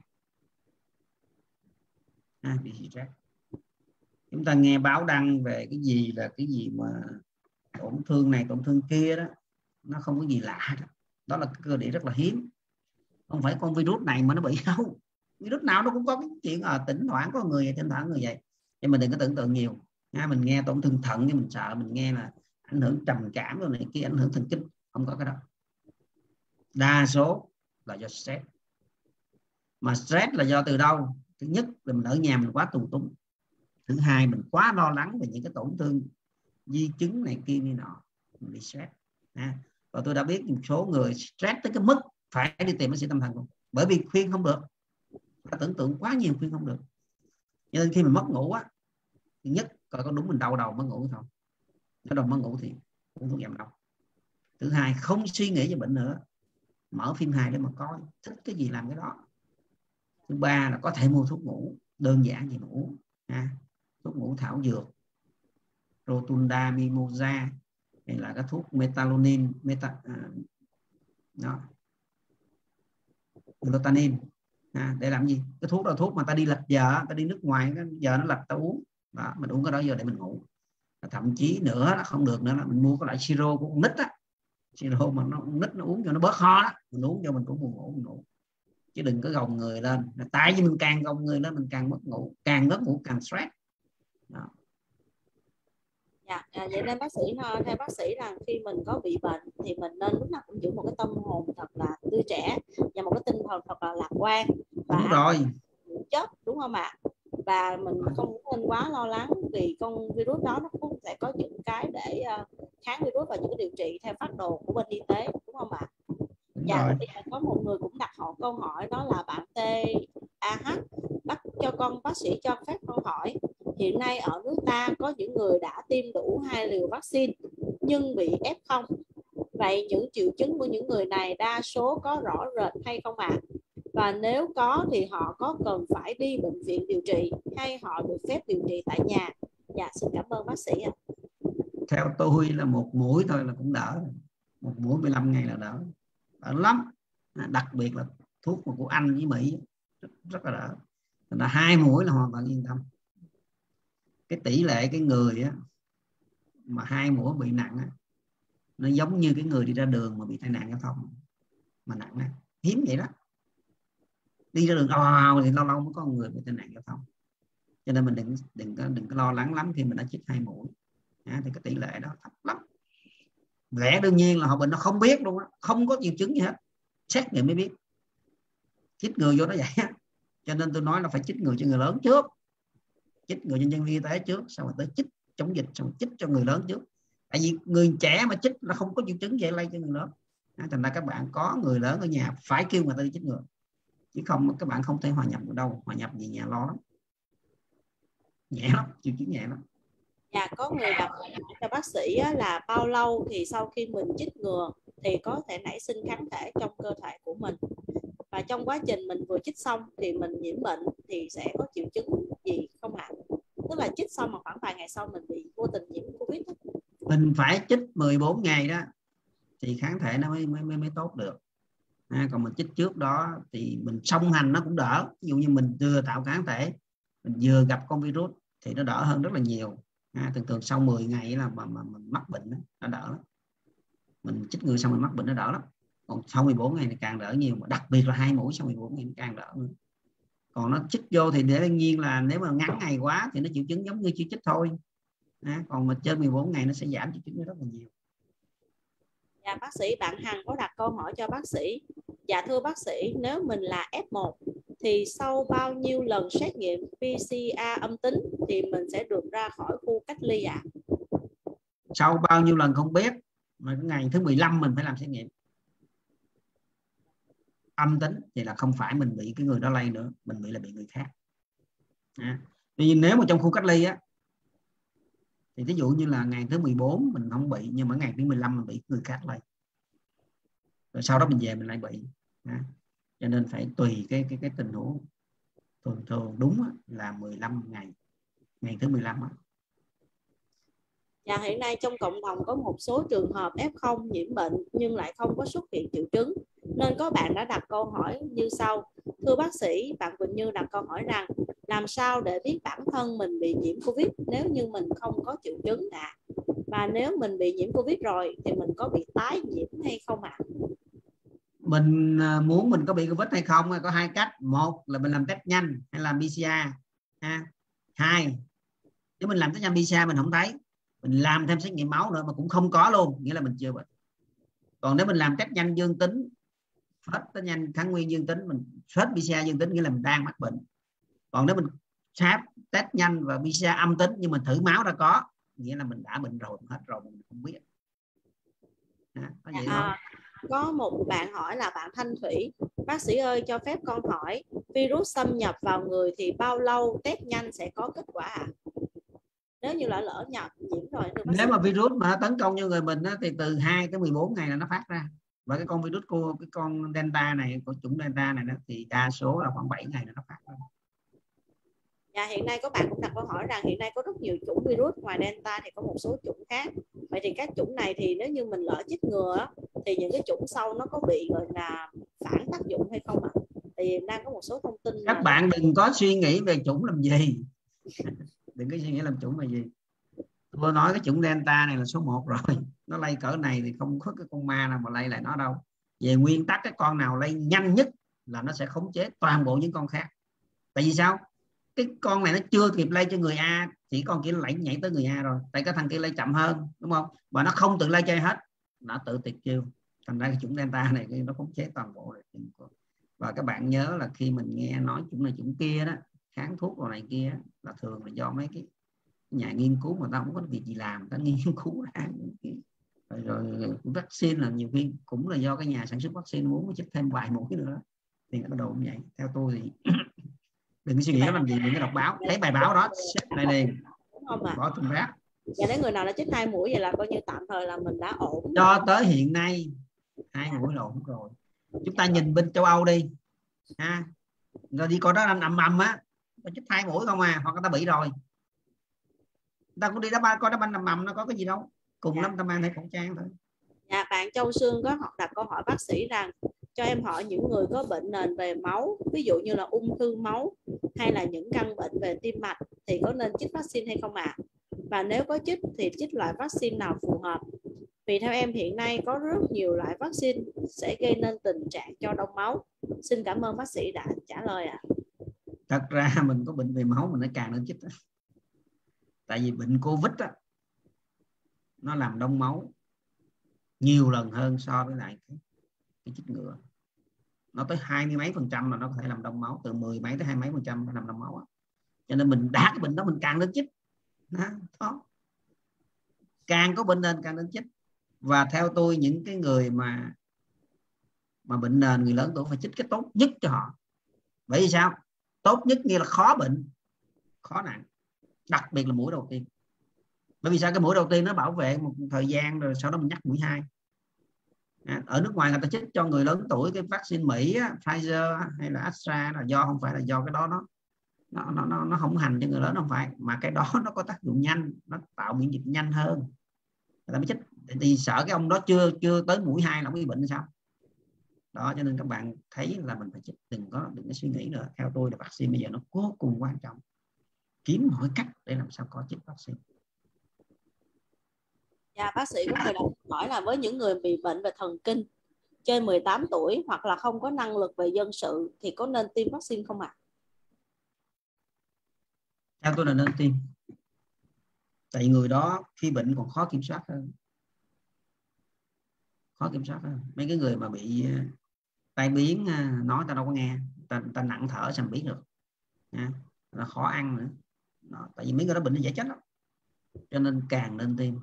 Bị stress. Chúng ta nghe báo đăng về cái gì là cái gì mà tổn thương này tổn thương kia đó, nó không có gì lạ đó. Đó là cơ địa rất là hiếm. Không phải con virus này mà nó bị đâu. Virus nào nó cũng có cái chuyện thỉnh thoảng có người vậy, thỉnh thoảng người vậy. Nhưng mình đừng có tưởng tượng nhiều. Mình nghe tổn thương thận thì mình sợ, mình nghe là ảnh hưởng trầm cảm rồi này kia, ảnh hưởng thần kinh. Không có cái đó. Đa số là do stress. Mà stress là do từ đâu? Thứ nhất là mình ở nhà mình quá tù túng. Thứ hai mình quá lo lắng về những cái tổn thương di chứng này kia như nọ, mình bị stress. Và tôi đã biết một số người stress tới cái mức phải đi tìm bác sĩ tâm thần luôn, bởi vì khuyên không được. Ta tưởng tượng quá nhiều khuyên không được. Cho nên khi mình mất ngủ á, thứ nhất coi có đúng mình đau đầu mất ngủ không. Nếu đầu mất ngủ thì uống thuốc giảm đau. Thứ hai không suy nghĩ về bệnh nữa, mở phim hài để mà coi, thích cái gì làm cái đó. Thứ ba là có thể mua thuốc ngủ đơn giản gì mà uống. Thuốc ngủ thảo dược, Rotunda, Mimosa, hay là cái thuốc Metalonin, Glutanin. Để làm gì? Cái thuốc đó là thuốc mà ta đi lệch giờ, ta đi nước ngoài, cái giờ nó lệch ta uống. Đó, mình uống cái đó giờ để mình ngủ. Thậm chí nữa là không được nữa là mình mua cái loại siro của con nít á, siro mà nó nít nó uống cho nó bớt ho đó, mình uống cho mình cũng buồn ngủ, mình ngủ. Chứ đừng có gồng người lên. Tại vì mình càng gồng người lên mình càng mất ngủ, càng mất ngủ càng stress. Đó. Vậy nên bác sĩ theo bác sĩ là khi mình có bị bệnh thì mình nên lúc nào cũng giữ một cái tâm hồn thật là tươi trẻ và một cái tinh thần thật là lạc quan và đúng rồi, chất, đúng không ạ? Và mình không nên quá lo lắng vì con virus đó nó cũng sẽ có những cái để kháng virus và những cái điều trị theo phác đồ của bên y tế, đúng không ạ? Bây giờ có một người cũng đặt họ câu hỏi, đó là bạn TAH. Cho bác sĩ cho phép câu hỏi, hiện nay ở nước ta có những người đã tiêm đủ 2 liều vaccine nhưng bị F0. Vậy những triệu chứng của những người này đa số có rõ rệt hay không ạ? Và nếu có thì họ có cần phải đi bệnh viện điều trị hay họ được phép điều trị tại nhà? Xin cảm ơn bác sĩ ạ. Theo tôi là một mũi thôi là cũng đỡ. Một mũi 15 ngày là đỡ. Đỡ lắm. Đặc biệt là thuốc của Anh với Mỹ rất là đỡ. Là 2 mũi là hoàn toàn yên tâm. Cái tỷ lệ cái người á, mà 2 mũi bị nặng á, nó giống như cái người đi ra đường mà bị tai nạn giao thông mà nặng á. Hiếm vậy đó. Đi ra đường thì lâu lâu mới có người bị tai nạn giao thông. Cho nên mình đừng có lo lắng lắm khi mình đã chích 2 mũi. Thì cái tỷ lệ đó thấp lắm. Lẽ đương nhiên là họ bệnh nó không biết luôn đó. Không có triệu chứng gì hết, xét nghiệm mới biết. Chích người vô nó vậy á. Cho nên tôi nói là phải chích người cho người lớn trước, chích người cho nhân viên y tế trước, xong rồi tới chích chống dịch, xong rồi chích cho người lớn trước. Tại vì người trẻ mà chích nó không có triệu chứng vậy lây cho người lớn. Thành ra các bạn có người lớn ở nhà phải kêu người ta đi chích ngừa, chứ không các bạn không thể hòa nhập được đâu. Hòa nhập về nhà lo lắm, nhẹ lắm, triệu chứng nhẹ lắm. Có người đặt hỏi cho bác sĩ là bao lâu thì sau khi mình chích ngừa thì có thể nảy sinh kháng thể trong cơ thể của mình, và trong quá trình mình vừa chích xong thì mình nhiễm bệnh thì sẽ có triệu chứng gì không ạ? Tức là chích xong mà khoảng vài ngày sau mình bị vô tình nhiễm Covid. Mình phải chích 14 ngày đó thì kháng thể nó mới tốt được. Còn mình chích trước đó thì mình song hành nó cũng đỡ. Ví dụ như mình vừa tạo kháng thể, mình vừa gặp con virus thì nó đỡ hơn rất là nhiều. Thường sau 10 ngày là mà mắc bệnh đó, nó đỡ lắm. Mình chích ngừa xong mình mắc bệnh nó đỡ lắm. Còn sau 14 ngày thì càng đỡ nhiều, mà đặc biệt là 2 mũi sau 14 ngày càng đỡ nữa. Còn nó chích vô thì đương nhiên là nếu mà ngắn ngày quá thì nó triệu chứng giống như chưa chích thôi. Còn mà trên 14 ngày nó sẽ giảm triệu chứng rất là nhiều. Bác sĩ, bạn Hằng có đặt câu hỏi cho bác sĩ. Thưa bác sĩ, nếu mình là F1 thì sau bao nhiêu lần xét nghiệm PCR âm tính thì mình sẽ được ra khỏi khu cách ly ạ? Sau bao nhiêu lần không biết, mà cái ngày thứ 15 mình phải làm xét nghiệm âm tính thì là không phải mình bị cái người đó lây nữa, mình bị là bị người khác. Tuy nhiên nếu mà trong khu cách ly á thì ví dụ như là ngày thứ 14 mình không bị, nhưng mà ngày thứ 15 mình bị người khác lây, rồi sau đó mình về mình lại bị. Cho nên phải tùy cái tình huống. Thường đúng là 15 ngày, ngày thứ 15 á. Và hiện nay trong cộng đồng có một số trường hợp F0 nhiễm bệnh nhưng lại không có xuất hiện triệu chứng. Nên có bạn đã đặt câu hỏi như sau. Thưa bác sĩ, bạn Quỳnh Như đặt câu hỏi rằng làm sao để biết bản thân mình bị nhiễm Covid nếu như mình không có triệu chứng ạ? Và nếu mình bị nhiễm Covid rồi thì mình có bị tái nhiễm hay không ạ? Mình muốn mình có bị Covid hay không có hai cách. Một là mình làm test nhanh hay làm PCR. Hai, nếu mình làm test nhanh PCR mình không thấy, mình làm thêm xét nghiệm máu nữa mà cũng không có luôn, nghĩa là mình chưa bệnh. Còn nếu mình làm test nhanh dương tính, test nhanh kháng nguyên dương tính, mình PCR dương tính, nghĩa là mình đang mắc bệnh. Còn nếu mình test nhanh và PCR âm tính nhưng mình thử máu ra có, nghĩa là mình đã bệnh rồi, hết rồi mình không biết. Vậy thôi. Có một bạn hỏi là bạn Thanh Thủy, bác sĩ ơi cho phép con hỏi, virus xâm nhập vào người thì bao lâu test nhanh sẽ có kết quả ạ? Nếu như là lỡ nhiễm rồi. Nếu mà virus mà nó tấn công vô người mình thì từ 2 tới 14 ngày là nó phát ra. Và cái con virus của cái con Delta này, của chủng Delta này đó, thì đa số là khoảng 7 ngày là nó phát ra. Và hiện nay có bạn cũng đặt câu hỏi rằng hiện nay có rất nhiều chủng virus, ngoài Delta thì có một số chủng khác. Vậy thì các chủng này thì nếu như mình lỡ chích ngừa thì những cái chủng sau nó có bị gọi là phản tác dụng hay không ạ? Thì đang có một số thông tin. Các bạn đừng có suy nghĩ về chủng làm gì. Đừng có suy nghĩ làm chủng là gì. Tôi nói cái chủng Delta này là số 1 rồi. Nó lây cỡ này thì không có cái con ma nào mà lây lại nó đâu. Về nguyên tắc cái con nào lây nhanh nhất là nó sẽ khống chế toàn bộ những con khác. Tại vì sao? Cái con này nó chưa kịp lây cho người A, chỉ con kia nhảy tới người A rồi. Tại cái thằng kia lây chậm hơn, đúng không? Và nó không tự lây chơi hết, nó tự tiệt chiêu. Thành ra cái chủng Delta này nó khống chế toàn bộ. Và các bạn nhớ là khi mình nghe nói chủng này chủng kia đó, kháng thuốc rồi này kia, là thường là do mấy cái nhà nghiên cứu mà ta không có việc gì làm, ta nghiên cứu ra rồi vaccine là nhiều khi cũng là do cái nhà sản xuất vaccine muốn chích thêm vài mũi nữa thì nó đồ như vậy. Theo tôi thì đừng suy nghĩ nó làm gì, đừng có đọc báo, thấy bài báo đó xếp lại liền, bỏ thùng rác. Và đến người nào đã chích 2 mũi vậy là coi như tạm thời là mình đã ổn. Cho tới hiện nay 2 mũi là ổn rồi. Chúng ta nhìn bên châu Âu đi rồi đi coi đó ầm á, nó chích 2 mũi không hoặc người ta bị rồi. Ta cũng đi đá coi đá banh nằm nó có cái gì đâu, cùng lắm ta mang theo khẩu trang thôi. Bạn Châu Sương có đặt câu hỏi bác sĩ rằng cho em hỏi những người có bệnh nền về máu, ví dụ như là ung thư máu hay là những căn bệnh về tim mạch thì có nên chích vaccine hay không ạ? Và nếu có chích thì chích loại vaccine nào phù hợp? Vì theo em hiện nay có rất nhiều loại vaccine sẽ gây nên tình trạng cho đông máu. Xin cảm ơn bác sĩ đã trả lời ạ. Thật ra mình có bệnh về máu mình nó càng nên chích. Tại vì bệnh Covid á, nó làm đông máu nhiều lần hơn so với lại cái chích ngừa. Nó tới 20 mấy % là nó có thể làm đông máu, từ 10 mấy tới 20 mấy % làm đông máu á. Cho nên mình đã cái bệnh đó mình càng nên chích. Đó. Càng có bệnh nền càng nên chích. Và theo tôi những cái người mà bệnh nền, người lớn tuổi phải chích cái tốt nhất cho họ. Bởi vì sao? Tốt nhất nghĩa là khó bệnh, khó nặng, đặc biệt là mũi đầu tiên. Bởi vì sao? Cái mũi đầu tiên nó bảo vệ một thời gian rồi sau đó mình nhắc mũi 2. Ở nước ngoài người ta chích cho người lớn tuổi cái vaccine Mỹ Pfizer hay là Astra là do không phải là do cái đó nó không hành cho người lớn, không phải, mà cái đó nó có tác dụng nhanh, nó tạo miễn dịch nhanh hơn, người ta mới chích. Thì sợ cái ông đó chưa tới mũi 2 là ông bị bệnh sao đó. Cho nên các bạn thấy là mình phải chích, đừng có suy nghĩ nữa. Theo tôi là vaccine bây giờ nó vô cùng quan trọng, kiếm mọi cách để làm sao có chích vaccine. Dạ, bác sĩ có người đặt hỏi là với những người bị bệnh về thần kinh trên 18 tuổi hoặc là không có năng lực về dân sự thì có nên tiêm vaccine không ạ? Theo tôi là nên tiêm. Tại người đó khi bệnh còn khó kiểm soát hơn. Khó kiểm soát hơn. Mấy cái người mà bị tai biến nói ta đâu có nghe, ta nặng thở sao biết được, là khó ăn nữa. Đó, tại vì mấy người đó bệnh nó dễ chết lắm, cho nên càng nên tiêm.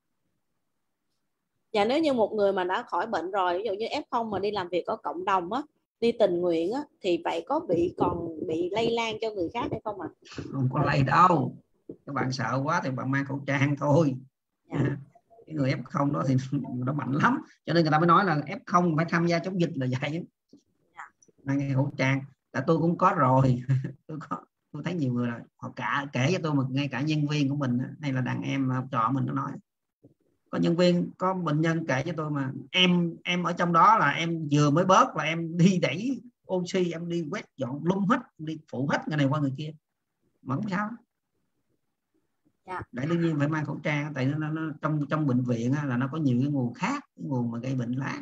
Và nếu như một người mà đã khỏi bệnh rồi, ví dụ như F0 mà đi làm việc ở cộng đồng á, đi tình nguyện á, thì vậy có còn bị lây lan cho người khác hay không ạ? Không có lây đâu. Các bạn sợ quá thì bạn mang khẩu trang thôi. Cái người F0 đó thì nó mạnh lắm, cho nên người ta mới nói là F0 phải tham gia chống dịch là vậy. Mang khẩu trang. Tại tôi cũng có rồi. tôi thấy nhiều người là họ kể cho tôi, mà ngay cả nhân viên của mình hay là đàn em học trò mình nó nói, có nhân viên, có bệnh nhân kể cho tôi mà em ở trong đó là em vừa mới bớt là em đi đẩy oxy, em đi quét dọn lung hết, đi phụ hết người này qua người kia mà không sao. Để đương nhiên phải mang khẩu trang, tại nó trong bệnh viện là nó có nhiều cái nguồn khác, cái nguồn mà gây bệnh lá.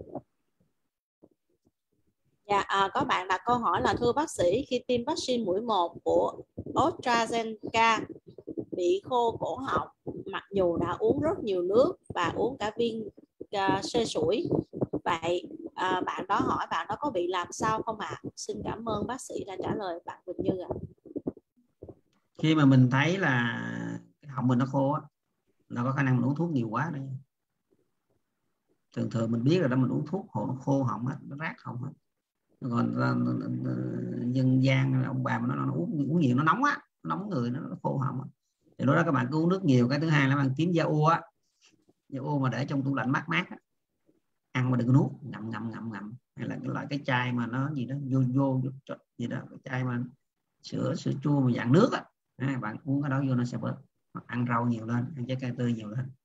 Dạ, có bạn đặt câu hỏi là thưa bác sĩ, khi tiêm vaccine mũi 1 của AstraZeneca bị khô cổ họng mặc dù đã uống rất nhiều nước và uống cả viên xê sủi. Vậy bạn đó hỏi bạn đó có bị làm sao không ạ? Xin cảm ơn bác sĩ đã trả lời bạn Quỳnh Như ạ. Khi mà mình thấy là cái họng mình nó khô á, là có khả năng mình uống thuốc nhiều quá đấy. Thường mình biết rồi đó, mình uống thuốc nó khô họng hết, nó rát họng hết. Còn dân gian ông bà mà nó uống nhiều nó nóng á, nó nóng người, nó khô họng á. Thì lúc đó các bạn cứ uống nước nhiều. Cái thứ hai là bạn kiếm da ua á, da ua mà để trong tủ lạnh mát á, ăn mà đừng có nuốt, ngậm. Hay là cái loại cái chai mà nó gì đó vô gì đó, cái chai mà sữa chua mà dạng nước á, bạn uống cái đó vô nó sẽ bớt. Hoặc ăn rau nhiều lên, ăn trái cây tươi nhiều lên.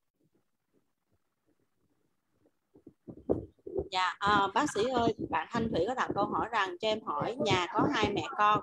Dạ, bác sĩ ơi, bạn Thanh Thủy có đặt câu hỏi rằng cho em hỏi, nhà có 2 mẹ con,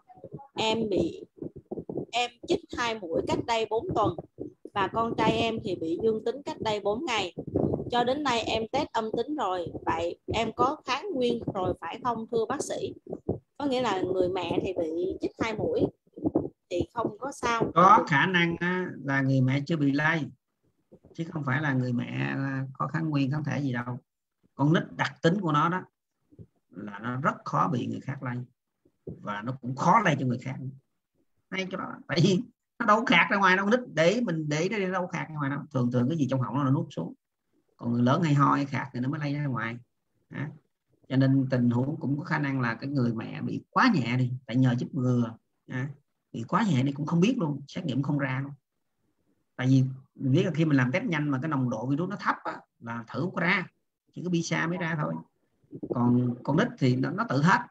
em chích 2 mũi cách đây 4 tuần và con trai em thì bị dương tính cách đây 4 ngày. Cho đến nay em test âm tính rồi, vậy em có kháng nguyên rồi phải không thưa bác sĩ? Có nghĩa là người mẹ thì bị chích 2 mũi thì không có sao. Có khả năng là người mẹ chưa bị lây, chứ không phải là người mẹ có kháng nguyên kháng thể gì đâu. Con nít đặc tính của nó đó là nó rất khó bị người khác lây, và nó cũng khó lây cho người khác. Hay cho đó, tại vì nó đâu khạc ra ngoài đâu, nít để mình để nó đâu khạc ra ngoài đâu. Thường cái gì trong họng nó là nuốt xuống, còn người lớn hay ho hay khạc thì nó mới lây ra ngoài. Cho nên tình huống cũng có khả năng là cái người mẹ bị quá nhẹ đi, tại nhờ chích ngừa bị quá nhẹ đi cũng không biết luôn, xét nghiệm không ra luôn. Tại vì mình biết là khi mình làm test nhanh mà cái nồng độ virus nó thấp là thử không có ra, chỉ có PISA mới ra thôi. Còn con nít thì nó tự hết.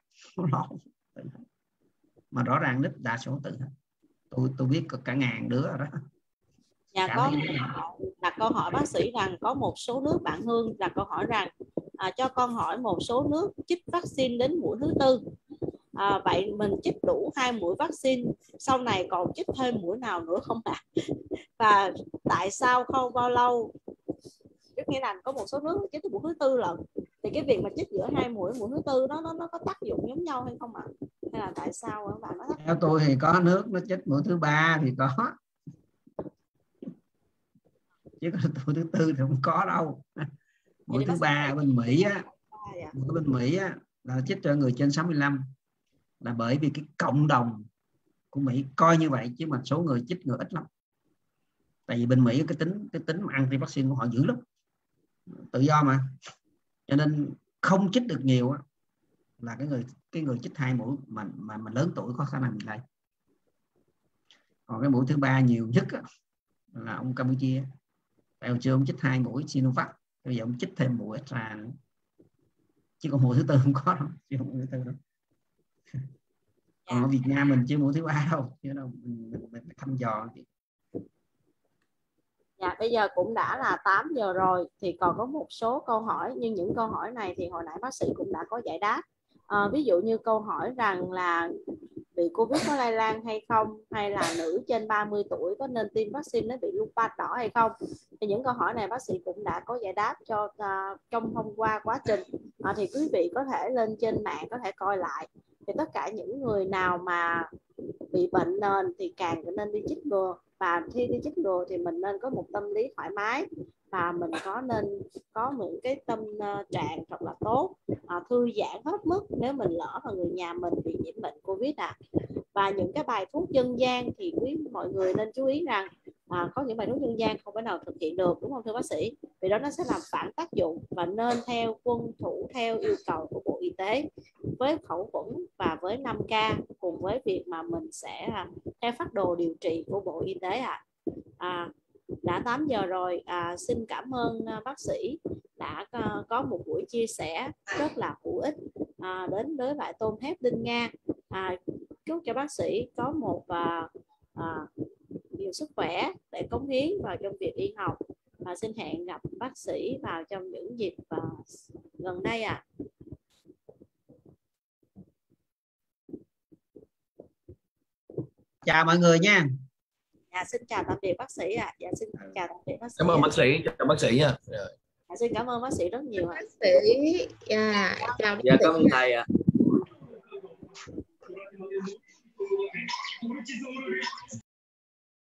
Mà rõ ràng nít đa số tự hết. Tôi biết cả ngàn đứa rồi đó. Dạ, có đặt câu hỏi bác sĩ rằng có một số nước, bạn Hương đặt câu hỏi rằng cho con hỏi một số nước chích vaccine đến mũi thứ 4. Vậy mình chích đủ 2 mũi vaccine, sau này còn chích thêm mũi nào nữa không ạ? Và tại sao không bao lâu, tức nghĩa là có một số nước chích tới mũi thứ 4 lần, thì cái việc mà chích giữa 2 mũi thứ 4 nó có tác dụng giống nhau hay không ạ? Hay là tại sao các bạn nói? Theo tôi thì có nước nó chích mũi thứ 3 thì có, chứ mũi thứ 4 thì không có đâu. Mũi thứ 3 ở bên Mỹ là chích cho người trên 65, là bởi vì cái cộng đồng của Mỹ coi như vậy, chứ mà số người chích ngừa ít lắm. Tại vì bên Mỹ cái tính mà anti vaccine của họ dữ lắm, tự do mà, cho nên không chích được nhiều là cái người chích 2 mũi mà lớn tuổi có khả năng bị lây. Còn cái mũi thứ 3 nhiều nhất là ông Campuchia, tại hồi chưa ông chích 2 mũi Sinovac, bây giờ ông chích thêm mũi Astra nữa, chứ còn mũi thứ 4 không có đâu, chứ không mũi thứ 4 đâu. Còn ở Việt Nam mình chưa mũi thứ 3 đâu, chứ đâu mình thăm dò. Dạ, bây giờ cũng đã là 8 giờ rồi, thì còn có một số câu hỏi, nhưng những câu hỏi này thì hồi nãy bác sĩ cũng đã có giải đáp. Ví dụ như câu hỏi rằng là bị Covid có lây lan hay không, hay là nữ trên 30 tuổi có nên tiêm vaccine nếu bị lupus đỏ hay không, thì những câu hỏi này bác sĩ cũng đã có giải đáp cho trong hôm qua quá trình. Thì quý vị có thể lên trên mạng có thể coi lại. Thì tất cả những người nào mà bị bệnh nền thì càng nên đi chích ngừa, và khi đi chích ngừa thì mình nên có một tâm lý thoải mái, và mình nên có những cái tâm trạng thật là tốt, thư giãn hết mức nếu mình lỡ mà người nhà mình bị nhiễm bệnh Covid Và những cái bài thuốc dân gian thì mọi người nên chú ý rằng có những bài thuốc dân gian không thể nào thực hiện được, đúng không thưa bác sĩ? Vì đó nó sẽ làm phản tác dụng, và nên tuân thủ theo yêu cầu của Bộ Y tế với khẩu khuẩn và với 5K, cùng với việc mà mình sẽ theo phác đồ điều trị của Bộ Y tế Đã 8 giờ rồi, xin cảm ơn bác sĩ đã có một buổi chia sẻ rất là hữu ích đến với lại Tôn Thép Đinh Nga. chúc cho bác sĩ có một nhiều sức khỏe để cống hiến vào trong việc y học, và xin hẹn gặp bác sĩ vào trong những dịp gần đây ạ. Chào mọi người nha. Dạ, xin chào tạm biệt bác sĩ ạ. Dạ, xin chào tạm biệt bác sĩ. Cảm ơn bác sĩ, chào bác sĩ nha. Dạ, xin cảm ơn bác sĩ rất nhiều ạ. Bác sĩ, chào bác Dạ, sĩ. cảm ơn thầy ạ.